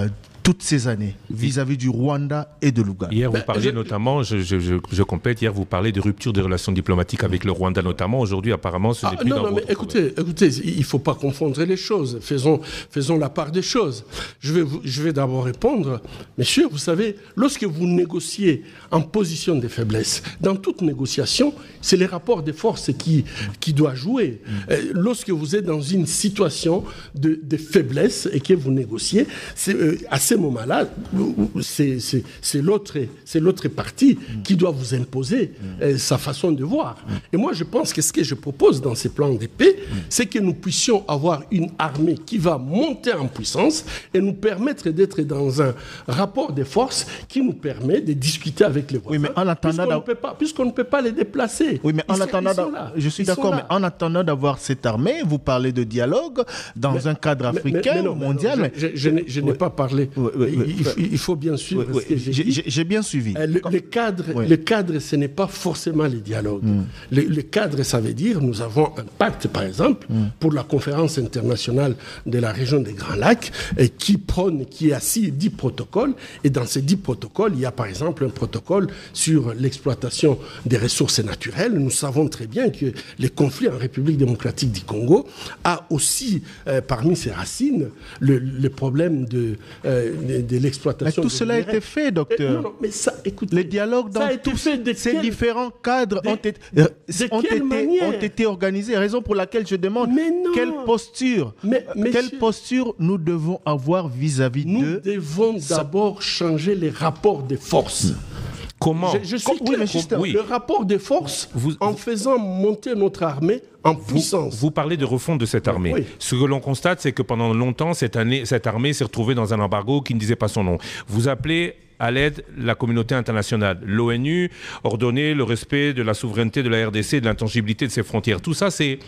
toutes ces années vis-à-vis du Rwanda et de l'Ouganda. Hier, vous ben, parlez je... notamment, je, je, je, je complète, hier, vous parlez de rupture des relations diplomatiques avec le Rwanda notamment. Aujourd'hui, apparemment, ce n'est ah, plus non, dans non, votre mais écoutez, écoutez, il ne faut pas confondre les choses. Faisons, faisons la part des choses. Je vais, vous, je vais d'abord répondre. Messieurs, vous savez, lorsque vous négociez en position de faiblesse, dans toute négociation, c'est les rapports de force qui, qui doivent jouer. Mm. Euh, lorsque vous êtes dans une situation de, de faiblesse et que vous négociez, c'est, euh, à ce moment-là, c'est, c'est, c'est, l'autre, c'est l'autre partie mm. qui doit vous imposer mm. euh, sa façon de voir. Mm. Et moi, je pense que ce que je propose dans ces plans de paix, mm. c'est que nous puissions avoir une armée qui va monter en puissance et nous permettre d'être dans un rapport de force qui nous permet de discuter avec les voisins. Oui, mais en attendant puisqu'on, ne peut pas, puisqu'on ne peut pas les déplacer. Oui, mais en ils attendant, sont, là, je suis d'accord, mais en attendant d'avoir cette armée, vous parlez de dialogue dans mais, un cadre africain, mais, mais non, mondial. Mais je, je, je, n'ai, je n'ai oui. pas parlé. Oui, oui, oui, il, il, il faut bien suivre oui, ce que j'ai, j'ai dit. J'ai bien suivi. Le, le, cadre, oui. le cadre, ce n'est pas forcément les dialogues. Mm. Le, le cadre, ça veut dire, nous avons un pacte, par exemple, mm. pour la conférence internationale de la région des Grands Lacs, et qui prône, qui est assis dix protocoles, et dans ces dix protocoles, il y a par exemple un protocole sur l'exploitation des ressources naturelles. Nous savons très bien que les conflits en République démocratique du Congo a aussi, euh, parmi ses racines, le, le problème de, euh, de, de l'exploitation. Mais tout cela a été fait, docteur. Et, non, non, mais ça, écoutez, les dialogues dans tous ces quel, différents cadres de, ont, été, de, ont, été, ont été organisés. Raison pour laquelle je demande quelle posture, mais, mais quelle monsieur, posture nous devons avoir vis-à-vis nous de... Nous devons d'abord changer les rapports de force. Comment je, je suis Com- oui, mais justement, oui. Le rapport de force, vous, en faisant monter notre armée en puissance. Vous, vous parlez de refonte de cette armée. Oui. Ce que l'on constate, c'est que pendant longtemps, cette, année, cette armée s'est retrouvée dans un embargo qui ne disait pas son nom. Vous appelez à l'aide la communauté internationale. L'ONU ordonnait le respect de la souveraineté de la R D C, de l'intangibilité de ses frontières. Tout ça, c'est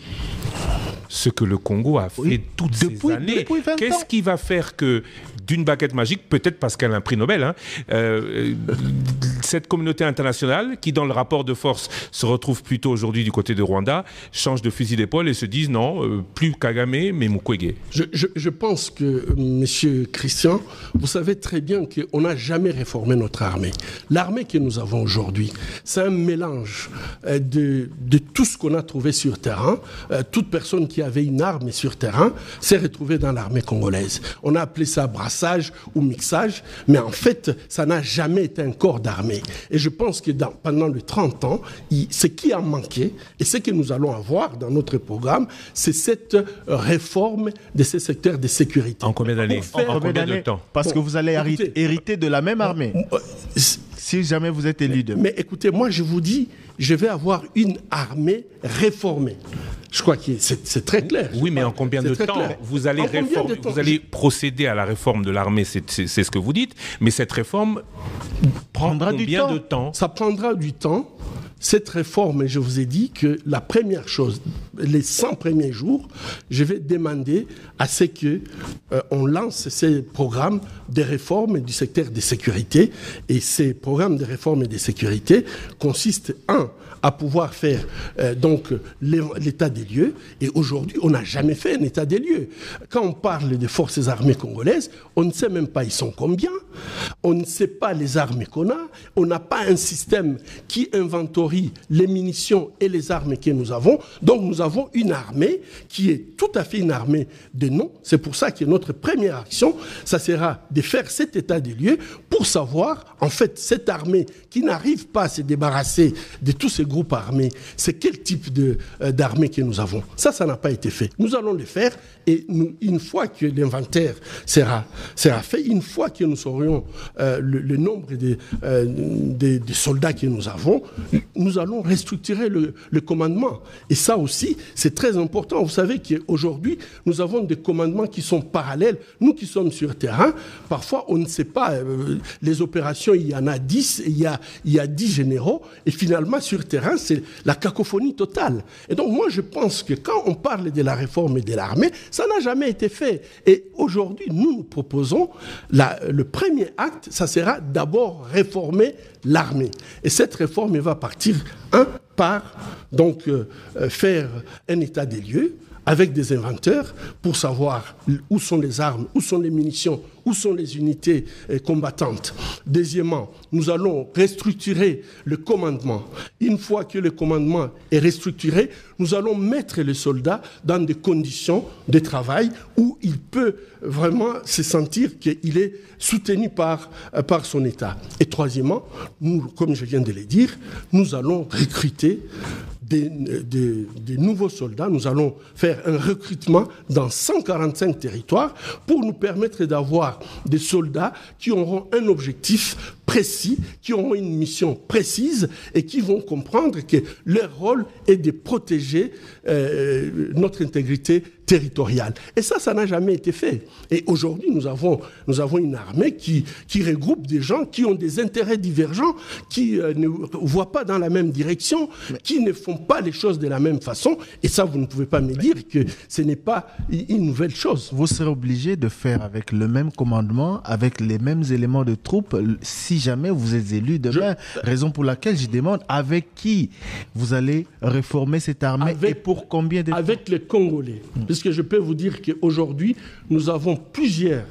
ce que le Congo a fait oui. toutes depuis, ces années. Qu'est-ce qui va faire que, d'une baguette magique, peut-être parce qu'elle a un prix Nobel, hein, euh, cette communauté internationale, qui dans le rapport de force se retrouve plutôt aujourd'hui du côté de Rwanda, change de fusil d'épaule et se disent non, euh, plus Kagame, mais Mukwege. Je, je, je pense que, monsieur Christian, vous savez très bien qu'on n'a jamais réformé notre armée. L'armée que nous avons aujourd'hui, c'est un mélange euh, de, de tout ce qu'on a trouvé sur terrain. Euh, toute personne qui avait une arme sur terrain s'est retrouvée dans l'armée congolaise. On a appelé ça brassage ou mixage, mais en fait, ça n'a jamais été un corps d'armée. Et je pense que dans, pendant les trente ans, il, ce qui a manqué, et ce que nous allons avoir dans notre programme, c'est cette réforme de ces secteurs de sécurité. En combien d'années ? Faire... En combien de temps ? Parce bon, que vous allez écoutez, hériter de la même armée, euh, si jamais vous êtes élu demain. Mais écoutez, moi je vous dis, je vais avoir une armée réformée. Je crois que c'est, c'est très clair. Oui, mais en combien de temps vous allez, réformer, temps vous allez procéder à la réforme de l'armée, c'est, c'est, c'est ce que vous dites, mais cette réforme prendra du combien temps. de temps ? Ça prendra du temps. Cette réforme, je vous ai dit que la première chose, les cent premiers jours, je vais demander à ce qu'on euh, lance ces programmes de réforme du secteur de sécurité. Et ces programmes de réforme et de sécurité consistent, un, à pouvoir faire euh, donc l'état des lieux. Et aujourd'hui, on n'a jamais fait un état des lieux. Quand on parle des forces armées congolaises, on ne sait même pas ils sont combien. On ne sait pas les armes qu'on a. On n'a pas un système qui inventorie les munitions et les armes que nous avons. Donc nous avons une armée qui est tout à fait une armée de nom. C'est pour ça que notre première action, ça sera de faire cet état des lieux pour savoir, en fait, cette armée qui n'arrive pas à se débarrasser de tous ces groupes armés, c'est quel type de, euh, d'armée que nous avons. Ça, ça n'a pas été fait. Nous allons le faire et nous, une fois que l'inventaire sera, sera fait, une fois que nous saurons euh, le, le nombre de, euh, de, de soldats que nous avons, nous allons restructurer le, le commandement. Et ça aussi, c'est très important. Vous savez qu'aujourd'hui, nous avons des commandements qui sont parallèles. Nous qui sommes sur terrain, parfois, on ne sait pas. Euh, les opérations, il y en a dix, il y a, il y a dix généraux. Et finalement, sur terrain, c'est la cacophonie totale. Et donc, moi, je pense que quand on parle de la réforme et de l'armée, ça n'a jamais été fait. Et aujourd'hui, nous, nous proposons la, le premier acte, ça sera d'abord réformer l'armée. Et cette réforme, elle va partir, un, par donc, euh, faire un état des lieux avec des inventeurs pour savoir où sont les armes, où sont les munitions, où sont les unités combattantes. Deuxièmement, nous allons restructurer le commandement. Une fois que le commandement est restructuré, nous allons mettre le soldat dans des conditions de travail où il peut vraiment se sentir qu'il est soutenu par, par son État. Et troisièmement, nous, comme je viens de le dire, nous allons recruter Des, des, des nouveaux soldats. Nous allons faire un recrutement dans cent quarante-cinq territoires pour nous permettre d'avoir des soldats qui auront un objectif précis, qui auront une mission précise et qui vont comprendre que leur rôle est de protéger euh, notre intégrité territoriale. Et ça, ça n'a jamais été fait. Et aujourd'hui, nous avons, nous avons une armée qui, qui regroupe des gens qui ont des intérêts divergents, qui euh, ne voient pas dans la même direction, mais qui ne font pas les choses de la même façon. Et ça, vous ne pouvez pas me dire que ce n'est pas une nouvelle chose. Vous serez obligé de faire avec le même commandement, avec les mêmes éléments de troupes, si jamais vous êtes élu demain. Je... Raison pour laquelle je demande avec qui vous allez réformer cette armée avec, et pour combien de temps? Avec les Congolais. Mmh. Puisque je peux vous dire qu'aujourd'hui, nous avons plusieurs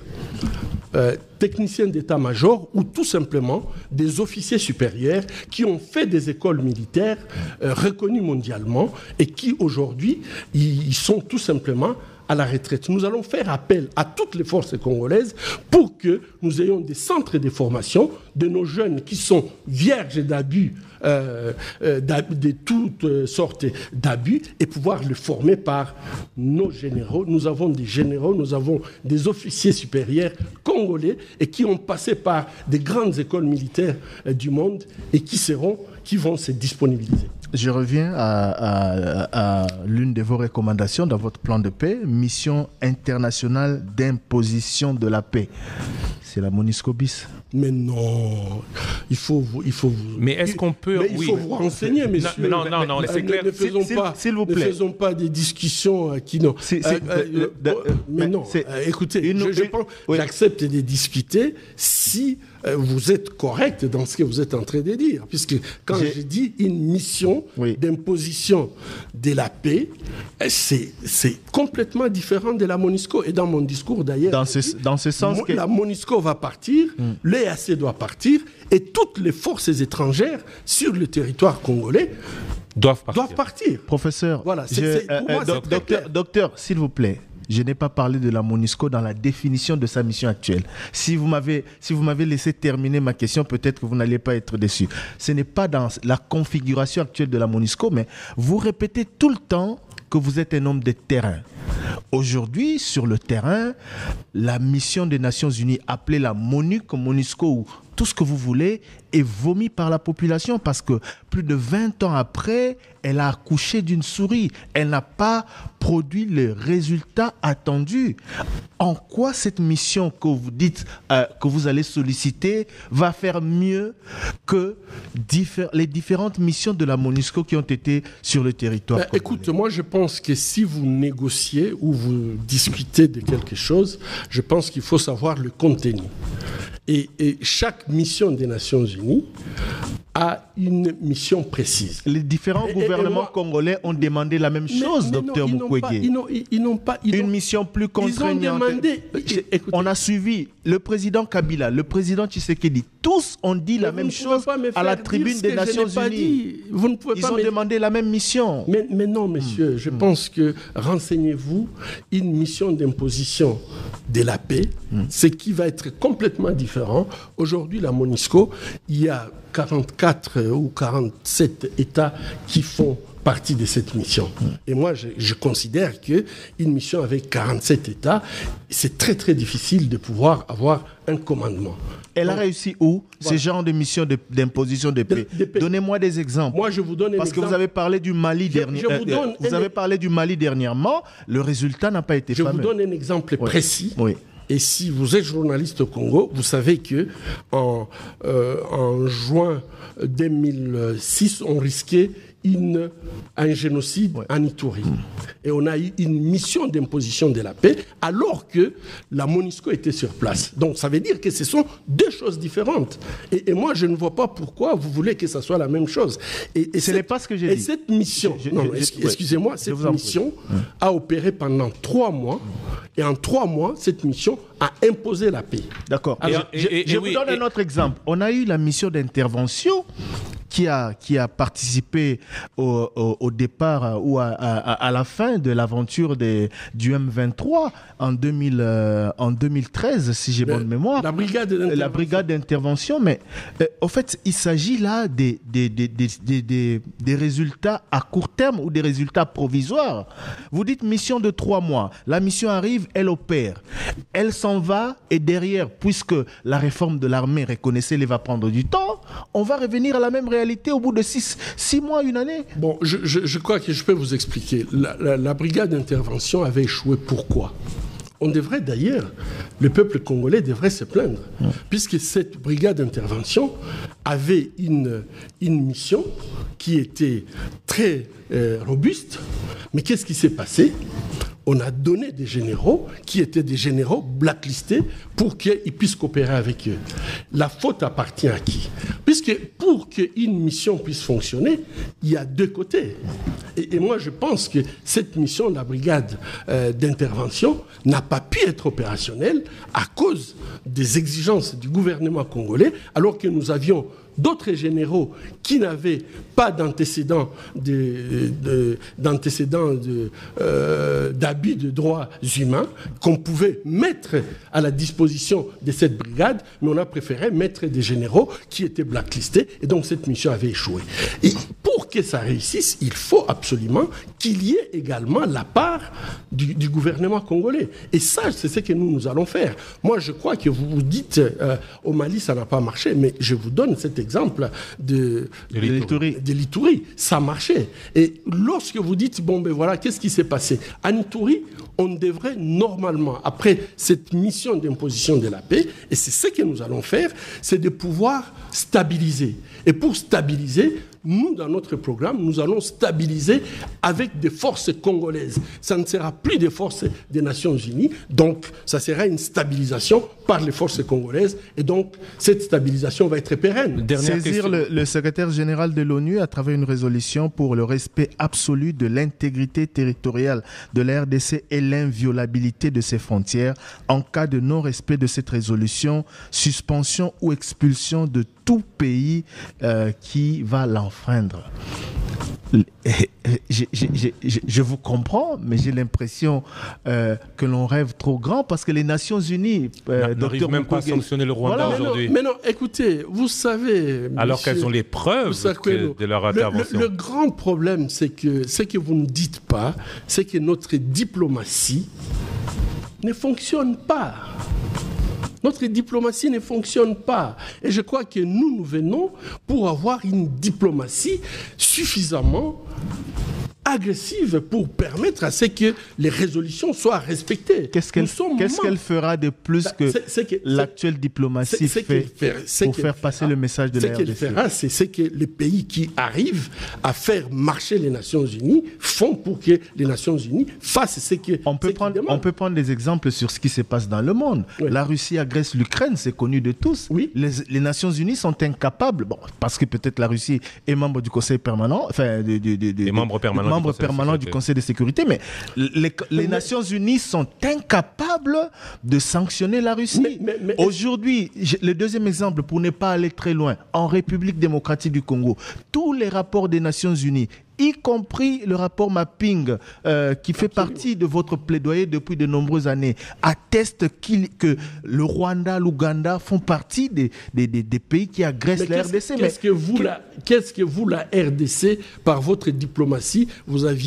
euh, techniciens d'état-major ou tout simplement des officiers supérieurs qui ont fait des écoles militaires euh, reconnues mondialement et qui aujourd'hui, ils sont tout simplement à la retraite. Nous allons faire appel à toutes les forces congolaises pour que nous ayons des centres de formation de nos jeunes qui sont vierges d'abus, euh, euh, de toutes sortes d'abus, et pouvoir les former par nos généraux. Nous avons des généraux, nous avons des officiers supérieurs congolais et qui ont passé par des grandes écoles militaires euh, du monde et qui seront, qui vont se disponibiliser. Je reviens à, à, à l'une de vos recommandations dans votre plan de paix, mission internationale d'imposition de la paix. C'est la MONUSCO bis. Mais non, il faut vous, il faut vous. Mais est-ce qu'on peut, mais il faut oui, vous renseigner, messieurs. Non, non, non, c'est clair. Ne faisons pas, s'il vous plaît. Ne faisons pas des discussions qui non. C'est, c'est, euh, euh, euh, euh, mais non. Euh, écoutez, une, je, je pense, oui. j'accepte de discuter si euh, vous êtes correct dans ce que vous êtes en train de dire, puisque quand j'ai, j'ai dit une mission oui. d'imposition de la paix, c'est, c'est complètement différent de la MONUSCO. Et dans mon discours d'ailleurs, dans ce, dans ce sens, mo- que... la MONUSCO va partir. Mm. L'E A C doit partir et toutes les forces étrangères sur le territoire congolais doivent partir. Doivent partir. Professeur, voilà, c'est, je, c'est, pour euh, moi, euh, c'est docteur, docteur, s'il vous plaît, je n'ai pas parlé de la MONUSCO dans la définition de sa mission actuelle. Si vous m'avez, si vous m'avez laissé terminer ma question, peut-être que vous n'allez pas être déçu. Ce n'est pas dans la configuration actuelle de la MONUSCO, mais vous répétez tout le temps que vous êtes un homme de terrain. Aujourd'hui, sur le terrain, la mission des Nations Unies, appelée la MONUC, MONUSCO ou tout ce que vous voulez, est vomi par la population parce que plus de vingt ans après, elle a accouché d'une souris. Elle n'a pas produit le résultat attendu. En quoi cette mission que vous dites, euh, que vous allez solliciter, va faire mieux que diffé- les différentes missions de la MONUSCO qui ont été sur le territoire? Ben, écoute, moi je pense que si vous négociez ou vous discutez de quelque chose, je pense qu'il faut savoir le contenu. Et, et chaque mission des Nations Unies a une mission précise. Les différents et, gouvernements et moi, congolais ont demandé la même chose, docteur Mukwege. Ils n'ont pas, ils, ils n'ont pas ils une ont, mission plus contraignante. Ils ont demandé, écoutez, on a suivi le président Kabila, le président Tshisekedi. Tous ont dit la même chose à la tribune des Nations Unies. Vous ne pouvez ils pas ont me... demandé la même mission. Mais, mais non, messieurs, mmh. je mmh. pense que, renseignez-vous, une mission d'imposition de la paix, mmh. ce qui va être complètement différent. Aujourd'hui, la MONUSCO, il y a quarante-quatre ou quarante-sept États qui font partie de cette mission. Et moi, je, je considère qu'une mission avec quarante-sept États, c'est très très difficile de pouvoir avoir un commandement. Elle Donc, a réussi où, voilà. ce genre de mission de, d'imposition de paix? de, de paix. Donnez-moi des exemples. Moi, je vous donne un Parce exemple. que vous avez parlé du Mali dernièrement. Vous, euh, vous avez un... parlé du Mali dernièrement. Le résultat n'a pas été je fameux. Je vous donne un exemple oui. précis. Oui. Et si vous êtes journaliste au Congo, vous savez que en, euh, en juin deux mille six, on risquait une, un génocide ouais. en Ituri. Mmh. Et on a eu une mission d'imposition de la paix alors que la MONUSCO était sur place. Donc ça veut dire que ce sont deux choses différentes. Et, et moi, je ne vois pas pourquoi vous voulez que ça soit la même chose. Et, et ce n'est pas ce que j'ai dit. Et cette mission, je, je, non, je, je, excusez-moi, ouais, cette mission ouais. a opéré pendant trois mois. Et en trois mois, cette mission a imposé la paix. D'accord. Alors, et, je, et, je et, vous oui, donne et... un autre exemple. On a eu la mission d'intervention qui a, qui a participé au, au, au départ ou à, à, à la fin de l'aventure des, du M vingt-trois en, deux mille, euh, en deux mille treize, si j'ai bonne mémoire. La brigade d'intervention. La brigade d'intervention, mais euh, au fait, il s'agit là des, des, des, des, des, des, des résultats à court terme ou des résultats provisoires. Vous dites mission de trois mois. La mission arrive, elle opère. Elle s'en va et derrière, puisque la réforme de l'armée, reconnaissez-le, va prendre du temps, on va revenir à la même réalité au bout de six, six mois, une année. Bon, je, je, je crois que je peux vous expliquer. La, la, la brigade d'intervention avait échoué. Pourquoi ? On devrait d'ailleurs, le peuple congolais devrait se plaindre, mmh. puisque cette brigade d'intervention avait une, une mission qui était très euh, robuste. Mais qu'est-ce qui s'est passé ? On a donné des généraux qui étaient des généraux blacklistés pour qu'ils puissent coopérer avec eux. La faute appartient à qui ? Puisque pour qu'une mission puisse fonctionner, il y a deux côtés. Et, et moi, je pense que cette mission de la brigade euh, d'intervention n'a pas pu être opérationnelle à cause des exigences du gouvernement congolais, alors que nous avions d'autres généraux qui n'avaient pas d'antécédents de, de, d'antécédents de, euh, d'abus de droits humains qu'on pouvait mettre à la disposition de cette brigade, mais on a préféré mettre des généraux qui étaient blacklistés, et donc cette mission avait échoué. Et pour que ça réussisse, il faut absolument qu'il y ait également la part du, du gouvernement congolais. Et ça, c'est ce que nous, nous allons faire. Moi, je crois que vous vous dites, euh, au Mali, ça n'a pas marché, mais je vous donne cet exemple. exemple de, de, l'Ituri. de l'Ituri. Ça marchait. Et lorsque vous dites, bon ben voilà, qu'est-ce qui s'est passé ? En Ituri, on devrait normalement, après cette mission d'imposition de la paix, et c'est ce que nous allons faire, c'est de pouvoir stabiliser. Et pour stabiliser, nous, dans notre programme, nous allons stabiliser avec des forces congolaises. Ça ne sera plus des forces des Nations Unies, donc ça sera une stabilisation par les forces congolaises, et donc cette stabilisation va être pérenne. Dernière Saisir le, le secrétaire général de l'ONU à travers une résolution pour le respect absolu de l'intégrité territoriale de la R D C et l'inviolabilité de ses frontières. En cas de non-respect de cette résolution, suspension ou expulsion de tout pays euh, qui va l'enfreindre. Je, je, je, je vous comprends, mais j'ai l'impression euh, que l'on rêve trop grand parce que les Nations Unies euh, n'arrivent même pas à sanctionner le Rwanda voilà, aujourd'hui. Mais non, mais non, écoutez, vous savez... Alors qu'elles ont les preuves que, de leur intervention. Le, le, le grand problème, c'est que ce que vous ne dites pas, c'est que notre diplomatie ne fonctionne pas. Notre diplomatie ne fonctionne pas. Et je crois que nous, nous venons pour avoir une diplomatie suffisamment agressive pour permettre à ce que les résolutions soient respectées. Qu'est-ce qu'elle, qu'est-ce qu'elle fera de plus bah, que, c'est, c'est que l'actuelle diplomatie c'est, c'est fait, fait pour faire passer fera, le message de la R D C ? Ce qu'elle fera, c'est ce que les pays qui arrivent à faire marcher les Nations Unies font pour que les Nations Unies fassent ce que on peut prendre, on peut prendre des exemples sur ce qui se passe dans le monde. Oui. La Russie agresse l'Ukraine, c'est connu de tous. Oui. Les, les Nations Unies sont incapables, bon, parce que peut-être la Russie est membre du Conseil permanent, enfin, de, de, de, de, et membre permanent. membre permanent du Conseil de sécurité, mais les, les Nations Unies sont incapables de sanctionner la Russie. Mais, mais, mais, Aujourd'hui, le deuxième exemple, pour ne pas aller très loin, en République démocratique du Congo, tous les rapports des Nations Unies, y compris le rapport Mapping, euh, qui fait Absolument. partie de votre plaidoyer depuis de nombreuses années, atteste qu'il, que le Rwanda, l'Ouganda font partie des, des, des, des pays qui agressent mais la R D C. Qu'est-ce, mais que vous, que... La, qu'est-ce que vous, la R D C, par votre diplomatie, vous aviez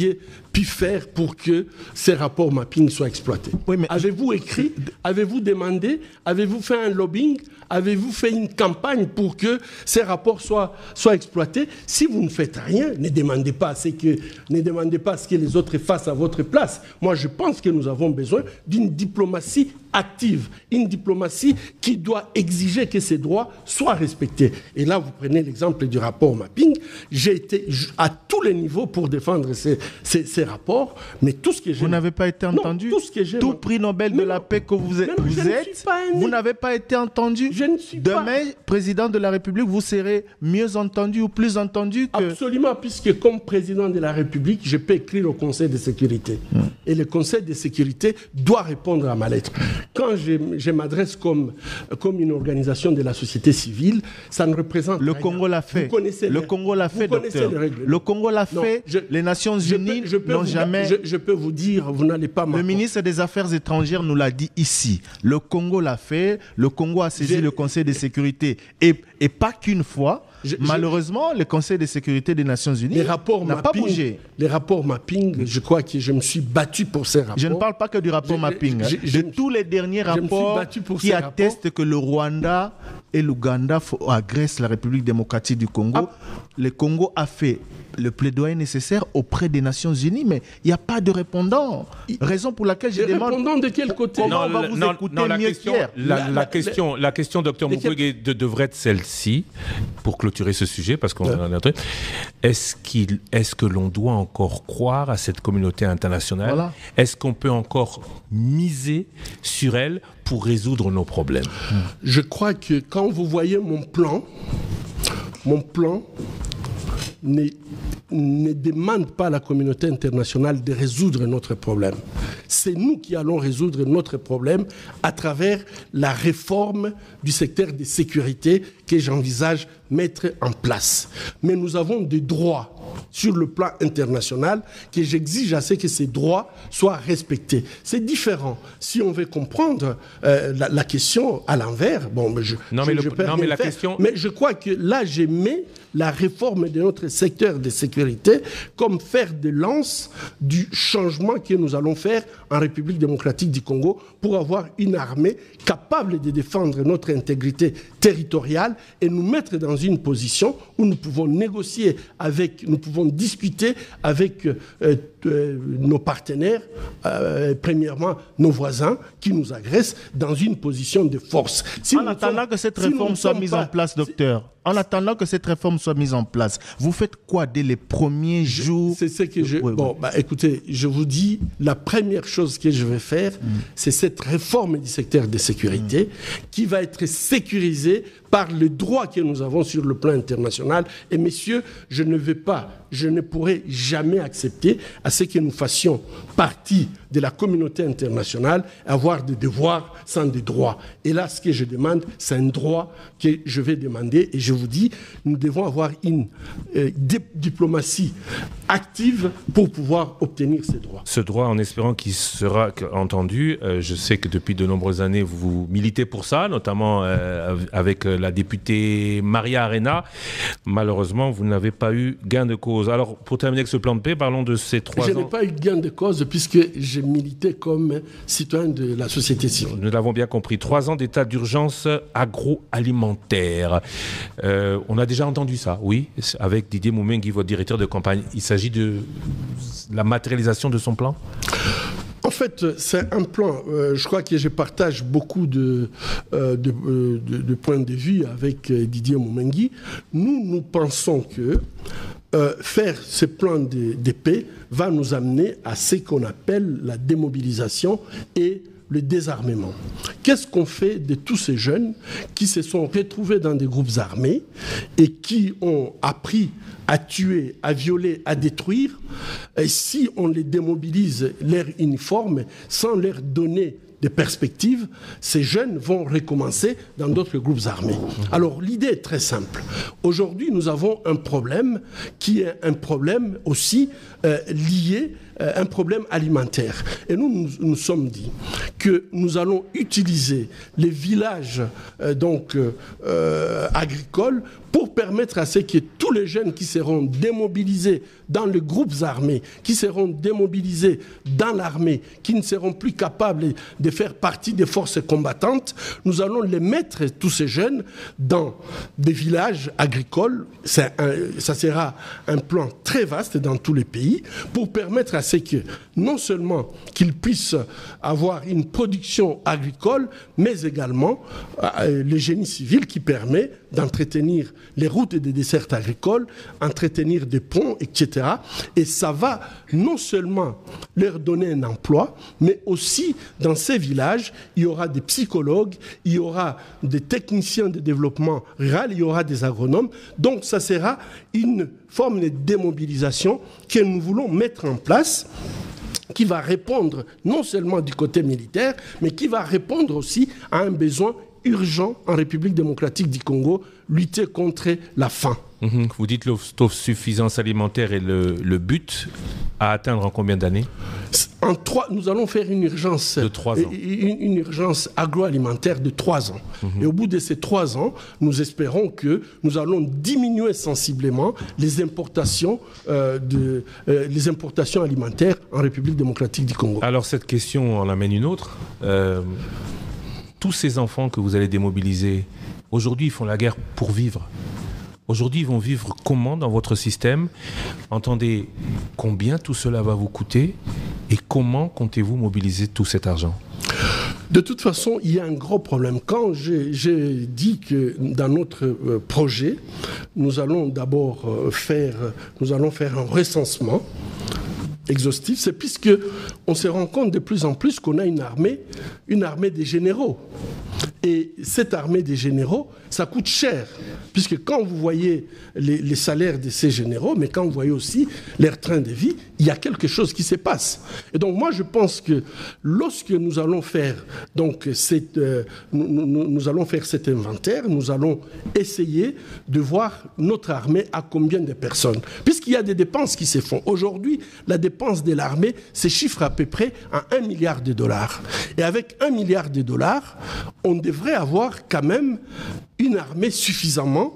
pu faire pour que ces rapports mapping soient exploités? Oui, mais... Avez-vous écrit? Avez-vous demandé? Avez-vous fait un lobbying? Avez-vous fait une campagne pour que ces rapports soient, soient exploités? Si vous ne faites rien, ne demandez pas à ce que, ne demandez pas à ce que les autres fassent à votre place. Moi, je pense que nous avons besoin d'une diplomatie active, une diplomatie qui doit exiger que ces droits soient respectés. Et là, vous prenez l'exemple du rapport mapping. J'ai été à tous les niveaux pour défendre ces, ces, ces rapports, mais tout ce que j'ai... Vous n'avez pas été entendu? Non, tout ce que j'ai... Tout prix Nobel de la paix que vous êtes, non, vous, êtes vous n'avez pas été entendu? Je ne suis Demain, pas... président de la République, vous serez mieux entendu ou plus entendu que... Absolument, puisque comme président de la République, je peux écrire au Conseil de sécurité. Mmh. Et le Conseil de sécurité doit répondre à ma lettre. Quand je, je m'adresse comme, comme une organisation de la société civile, ça ne représente Le rien. Congo l'a fait. Vous connaissez le les, Congo l'a fait, docteur. Le Congo l'a fait. Je, les Nations Unies n'ont jamais... Je, je peux vous dire, vous n'allez pas... Le ministre des Affaires étrangères nous l'a dit ici. Le Congo l'a fait. Le Congo a saisi le Conseil de sécurité. Et, et pas qu'une fois. Je, Malheureusement, je, le Conseil de sécurité des Nations Unies n'a pas bougé. Les rapports mapping, je crois que je me suis battu pour ces rapports. Je ne parle pas que du rapport je, mapping. Je, je, de je, tous les derniers rapports qui attestent rapports. que le Rwanda et l'Ouganda agressent la République démocratique du Congo. Ah. Le Congo a fait le plaidoyer nécessaire auprès des Nations Unies, mais il n'y a pas de répondant. Raison pour laquelle je les demande... Répondant de quel côté? Comment non, on va vous non, écouter non, la, mieux question, la, la, la, question, la question, docteur Mukwege, de, devrait être celle-ci, pour clôturer ce sujet, parce qu'on ouais. en a entendu. Est-ce qu'il, est-ce que l'on doit encore croire à cette communauté internationale? Voilà. Est-ce qu'on peut encore miser sur elle pour résoudre nos problèmes? Je crois que quand vous voyez mon plan, mon plan ne, ne demande pas à la communauté internationale de résoudre notre problème. C'est nous qui allons résoudre notre problème à travers la réforme du secteur de sécurité que j'envisage mettre en place. Mais nous avons des droits sur le plan international que j'exige à ce que ces droits soient respectés. C'est différent. Si on veut comprendre euh, la, la question à l'envers, bon, je, non, mais, je, je le, peux non, rien mais la faire. question... Mais je crois que là, j'ai mis la réforme de notre secteur de sécurité comme fer de lance du changement que nous allons faire en République démocratique du Congo pour avoir une armée capable de défendre notre intégrité territoriale et nous mettre dans une position où nous pouvons négocier avec, nous pouvons discuter avec euh, euh, nos partenaires, euh, premièrement nos voisins qui nous agressent dans une position de force. Si en attendant sommes, que cette réforme si soit mise pas, en place, docteur, en attendant que cette réforme soit mise en place, vous faites quoi dès les premiers je, jours? C'est ce que je... Oui, bon, oui. Bah, écoutez, je vous dis, la première chose que je vais faire, mm. c'est cette réforme du secteur de sécurité mm. qui va être sécurisée par le droit que nous avons sur le plan international. Et messieurs, je ne vais pas, je ne pourrai jamais accepter à ce que nous fassions partie de la communauté internationale, avoir des devoirs sans des droits. Et là, ce que je demande, c'est un droit que je vais demander. Et je vous dis, nous devons avoir une euh, diplomatie active pour pouvoir obtenir ces droits. Ce droit, en espérant qu'il sera entendu, euh, je sais que depuis de nombreuses années, vous militez pour ça, notamment euh, avec la députée Maria Arena. Malheureusement, vous n'avez pas eu gain de cause. Alors, pour terminer avec ce plan de paix, parlons de ces trois je ans. Je n'ai pas eu gain de cause puisque j'ai milité comme citoyen de la société civile. Nous l'avons bien compris. Trois ans d'état d'urgence agroalimentaire. Euh, on a déjà entendu ça, oui, avec Didier Moumengi, votre directeur de campagne. Il s'agit de la matérialisation de son plan ? En fait, c'est un plan. Euh, je crois que je partage beaucoup de, euh, de, euh, de, de points de vue avec euh, Didier Moumengi. Nous, nous pensons que euh, faire ce plan de, de paix va nous amener à ce qu'on appelle la démobilisation et le désarmement. Qu'est-ce qu'on fait de tous ces jeunes qui se sont retrouvés dans des groupes armés et qui ont appris à tuer, à violer, à détruire? Et si on les démobilise, leur uniforme, sans leur donner des perspectives, ces jeunes vont recommencer dans d'autres groupes armés. Alors l'idée est très simple. Aujourd'hui, nous avons un problème qui est un problème aussi euh, lié euh, un problème alimentaire. Et nous, nous nous sommes dit que nous allons utiliser les villages euh, donc, euh, agricoles pour permettre à ce que tous les jeunes qui seront démobilisés dans les groupes armés, qui seront démobilisés dans l'armée, qui ne seront plus capables de faire partie des forces combattantes, nous allons les mettre, tous ces jeunes, dans des villages agricoles. C'est un, ça sera un plan très vaste dans tous les pays pour permettre à ce que, non seulement qu'ils puissent avoir une production agricole, mais également euh, le génie civil qui permet d'entretenir les routes et des dessertes agricoles, entretenir des ponts, et cetera. Et ça va non seulement leur donner un emploi, mais aussi dans ces villages, il y aura des psychologues, il y aura des techniciens de développement rural, il y aura des agronomes. Donc ça sera une forme de démobilisation que nous voulons mettre en place, qui va répondre non seulement du côté militaire, mais qui va répondre aussi à un besoin urgent en République démocratique du Congo, lutter contre la faim. Mmh. Vous dites l'autosuffisance alimentaire est le, le but à atteindre en combien d'années? En trois, nous allons faire une urgence, de trois ans. Une, une urgence agroalimentaire de trois ans. Mmh. Et au bout de ces trois ans, nous espérons que nous allons diminuer sensiblement les importations, euh, de, euh, les importations alimentaires en République démocratique du Congo. Alors cette question en amène une autre. Euh, tous ces enfants que vous allez démobiliser, aujourd'hui ils font la guerre pour vivre. Aujourd'hui, ils vont vivre comment dans votre système? Entendez, combien tout cela va vous coûter et comment comptez-vous mobiliser tout cet argent? De toute façon, il y a un gros problème. Quand j'ai, j'ai dit que dans notre euh, projet, nous allons d'abord euh, faire, nous allons faire un recensement exhaustif, c'est puisque on se rend compte de plus en plus qu'on a une armée, une armée des généraux. Et cette armée des généraux, ça coûte cher, puisque quand vous voyez les, les salaires de ces généraux, mais quand vous voyez aussi leur train de vie, il y a quelque chose qui se passe. Et donc moi, je pense que lorsque nous allons faire, donc, cette, euh, nous, nous, nous allons faire cet inventaire, nous allons essayer de voir notre armée à combien de personnes. Puisqu'il y a des dépenses qui se font. Aujourd'hui, la dépense de l'armée se chiffre à peu près à un milliard de dollars. Et avec un milliard de dollars, on devrait avoir quand même une armée suffisamment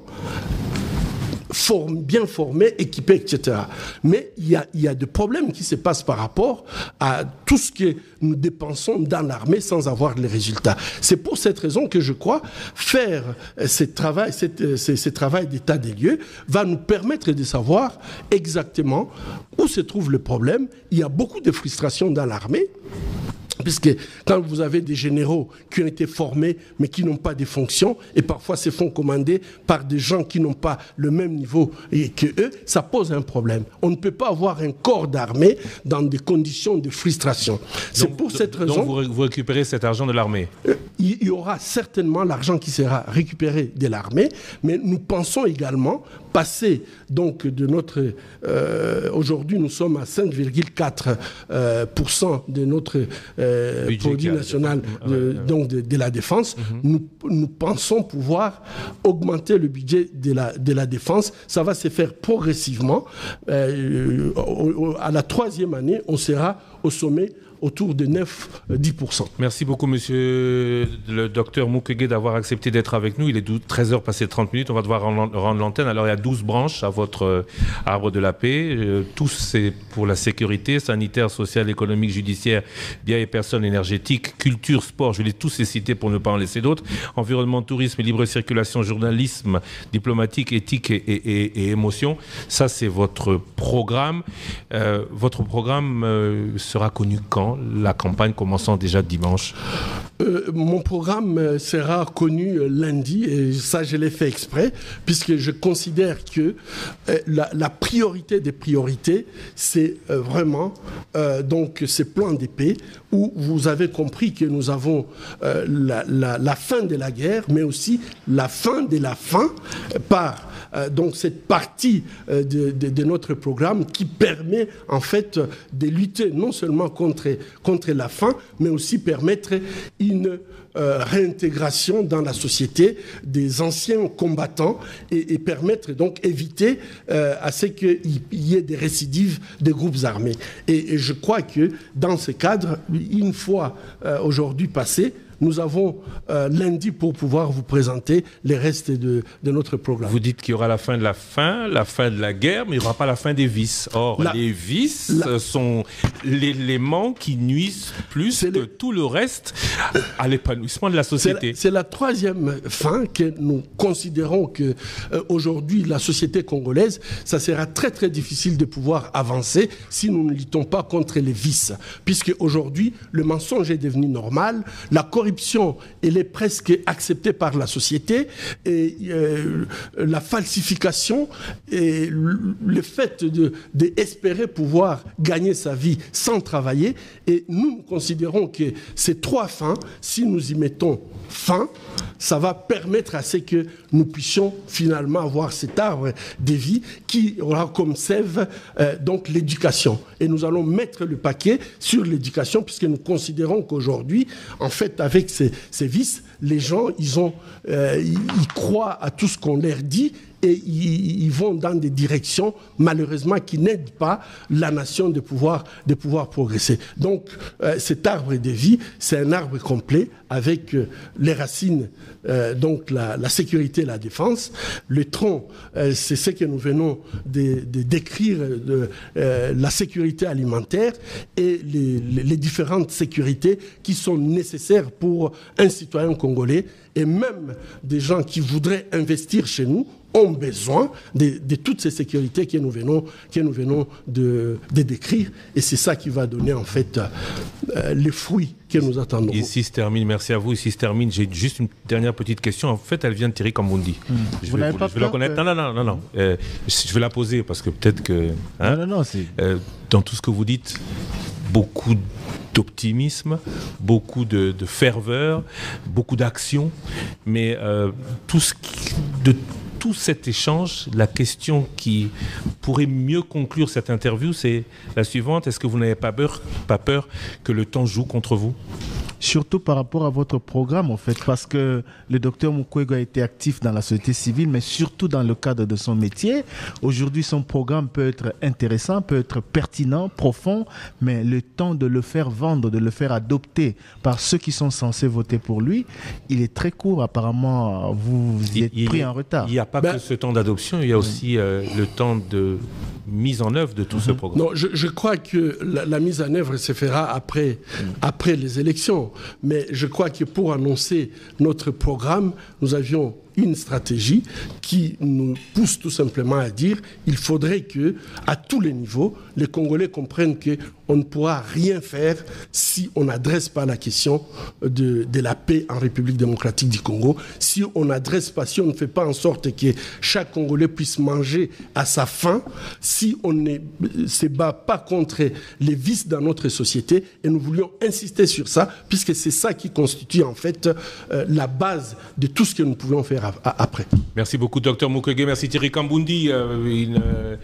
forme, bien formée, équipée, et cetera. Mais il y a, il y a des problèmes qui se passent par rapport à tout ce que nous dépensons dans l'armée sans avoir les résultats. C'est pour cette raison que je crois faire ce travail, cette, ce, ce travail d'état des lieux va nous permettre de savoir exactement où se trouve le problème. Il y a beaucoup de frustration dans l'armée. Puisque quand vous avez des généraux qui ont été formés mais qui n'ont pas de fonctions et parfois se font commander par des gens qui n'ont pas le même niveau que eux, ça pose un problème. On ne peut pas avoir un corps d'armée dans des conditions de frustration. C'est pour cette raison... Donc vous, vous récupérez cet argent de l'armée? euh, Il y aura certainement l'argent qui sera récupéré de l'armée, mais nous pensons également passer donc de notre... Euh, aujourd'hui, nous sommes à cinq virgule quatre pour cent euh, de notre... Euh, Euh, produit national de, donc de, de la défense, mm-hmm. nous, nous pensons pouvoir augmenter le budget de la, de la défense. Ça va se faire progressivement. Euh, au, au, à la troisième année, on sera au sommet autour de neuf à dix pour cent. Merci beaucoup, monsieur le docteur Mukwege, d'avoir accepté d'être avec nous. Il est treize heures passées trente minutes. On va devoir rendre l'antenne. Alors, il y a douze branches à votre arbre de la paix. Euh, tous, c'est pour la sécurité sanitaire, sociale, économique, judiciaire, biens et personnes, énergétiques, culture, sport. Je vais les tous les citer pour ne pas en laisser d'autres. Environnement, tourisme, libre circulation, journalisme, diplomatique, éthique et, et, et, et émotion. Ça, c'est votre programme. Euh, votre programme euh, sera connu quand? La campagne commençant déjà dimanche. Euh, mon programme sera connu lundi, et ça je l'ai fait exprès, puisque je considère que euh, la, la priorité des priorités, c'est euh, vraiment euh, donc ces plans d'épée où vous avez compris que nous avons euh, la, la, la fin de la guerre, mais aussi la fin de la faim par euh, donc cette partie euh, de, de, de notre programme qui permet en fait de lutter non seulement contre, contre la faim, mais aussi permettre une une euh, réintégration dans la société des anciens combattants et, et permettre donc éviter euh, à ce qu'il y ait des récidives des groupes armés. Et, et je crois que dans ce cadre, une fois euh, aujourd'hui passé, nous avons euh, lundi pour pouvoir vous présenter les restes de, de notre programme. Vous dites qu'il y aura la fin de la faim, la fin de la guerre, mais il n'y aura pas la fin des vices. Or, la, les vices la, sont l'élément qui nuisent plus que les, tout le reste à l'épanouissement de la société. C'est la, la troisième fin que nous considérons que euh, aujourd'hui la société congolaise, ça sera très très difficile de pouvoir avancer si nous ne luttons pas contre les vices. Puisque aujourd'hui, le mensonge est devenu normal, la corruption, elle est presque acceptée par la société, et euh, la falsification et le fait de, de espérer pouvoir gagner sa vie sans travailler. Et nous, nous considérons que ces trois fins, si nous y mettons fin, ça va permettre à ce que nous puissions finalement avoir cet arbre de vie qui aura comme sève euh, donc l'éducation. Et nous allons mettre le paquet sur l'éducation, puisque nous considérons qu'aujourd'hui, en fait, avec ces, ces vices, les gens, ils, ont, euh, ils croient à tout ce qu'on leur dit, et ils vont dans des directions, malheureusement, qui n'aident pas la nation de pouvoir, de pouvoir progresser. Donc, euh, cet arbre de vie, c'est un arbre complet avec euh, les racines, euh, donc la, la sécurité et la défense. Le tronc, euh, c'est ce que nous venons de, de décrire, de, euh, la sécurité alimentaire et les, les, les différentes sécurités qui sont nécessaires pour un citoyen congolais, et même des gens qui voudraient investir chez nous ont besoin de, de toutes ces sécurités que nous venons, que nous venons de, de décrire. Et c'est ça qui va donner en fait euh, les fruits que nous attendons. Ici se termine, merci à vous. Ici se termine. J'ai juste une dernière petite question. En fait, elle vient de Thierry Kambundi. Mmh. Je vous vais, vous, pas je vais la connaître. Que... Non, non, non, non. non. Euh, je vais la poser parce que peut-être que... Hein, non, non, non, c'est... Euh, dans tout ce que vous dites, beaucoup d'optimisme, beaucoup de, de ferveur, beaucoup d'action, mais euh, tout ce qui... De, tout cet échange, la question qui pourrait mieux conclure cette interview, c'est la suivante. Est-ce que vous n'avez pas peur, pas peur que le temps joue contre vous ? Surtout par rapport à votre programme, en fait, parce que le docteur Mukwege a été actif dans la société civile, mais surtout dans le cadre de son métier. Aujourd'hui, son programme peut être intéressant, peut être pertinent, profond, mais le temps de le faire vendre, de le faire adopter par ceux qui sont censés voter pour lui, il est très court. Apparemment, vous, vous êtes il, pris il, en retard. Il n'y a pas ben, que ce temps d'adoption, il y a aussi euh, le temps de mise en œuvre de tout mm-hmm. ce programme. Non, je, je crois que la, la mise en œuvre se fera après, mm. après les élections. Mais je crois que pour annoncer notre programme, nous avions une stratégie qui nous pousse tout simplement à dire qu'il faudrait que, à tous les niveaux, les Congolais comprennent qu'on ne pourra rien faire si on n'adresse pas la question de, de la paix en République démocratique du Congo, si on n'adresse pas, si on ne fait pas en sorte que chaque Congolais puisse manger à sa faim, si on ne se bat pas contre les vices dans notre société. Et nous voulions insister sur ça, puisque c'est ça qui constitue en fait euh, la base de tout ce que nous pouvons faire après. Merci beaucoup, docteur Mukwege. Merci Thierry Kambundi. Euh, une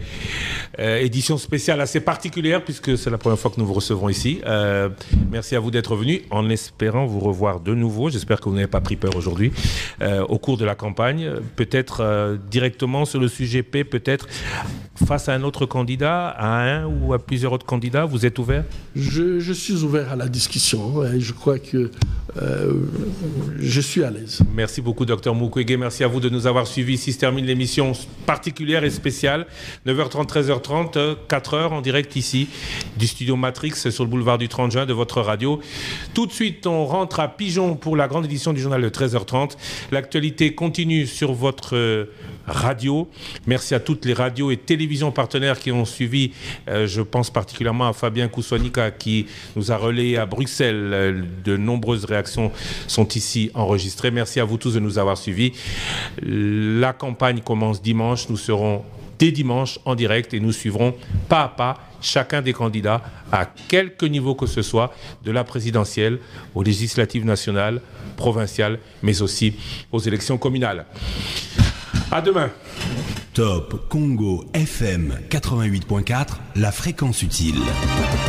euh, édition spéciale assez particulière puisque c'est la première fois que nous vous recevrons ici. Euh, merci à vous d'être venu en espérant vous revoir de nouveau. J'espère que vous n'avez pas pris peur aujourd'hui euh, au cours de la campagne. Peut-être euh, directement sur le sujet paix, peut-être face à un autre candidat, à un ou à plusieurs autres candidats. Vous êtes ouvert ? je, je suis ouvert à la discussion et je crois que euh, je suis à l'aise. Merci beaucoup, docteur Mukwege. Merci à vous de nous avoir suivis. Ici se termine l'émission particulière et spéciale. neuf heures trente, treize heures trente, quatre heures en direct ici du studio Matrix sur le boulevard du trente juin de votre radio. Tout de suite, on rentre à Pigeon pour la grande édition du journal de treize heures trente. L'actualité continue sur votre radio. Merci à toutes les radios et télévisions partenaires qui ont suivi. Euh, je pense particulièrement à Fabien Koussonika qui nous a relayé à Bruxelles. De nombreuses réactions sont ici enregistrées. Merci à vous tous de nous avoir suivis. La campagne commence dimanche. Nous serons dès dimanche en direct et nous suivrons pas à pas chacun des candidats à quelque niveau que ce soit, de la présidentielle aux législatives nationales, provinciales, mais aussi aux élections communales. À demain. Top Congo F M quatre-vingt-huit point quatre, la fréquence utile.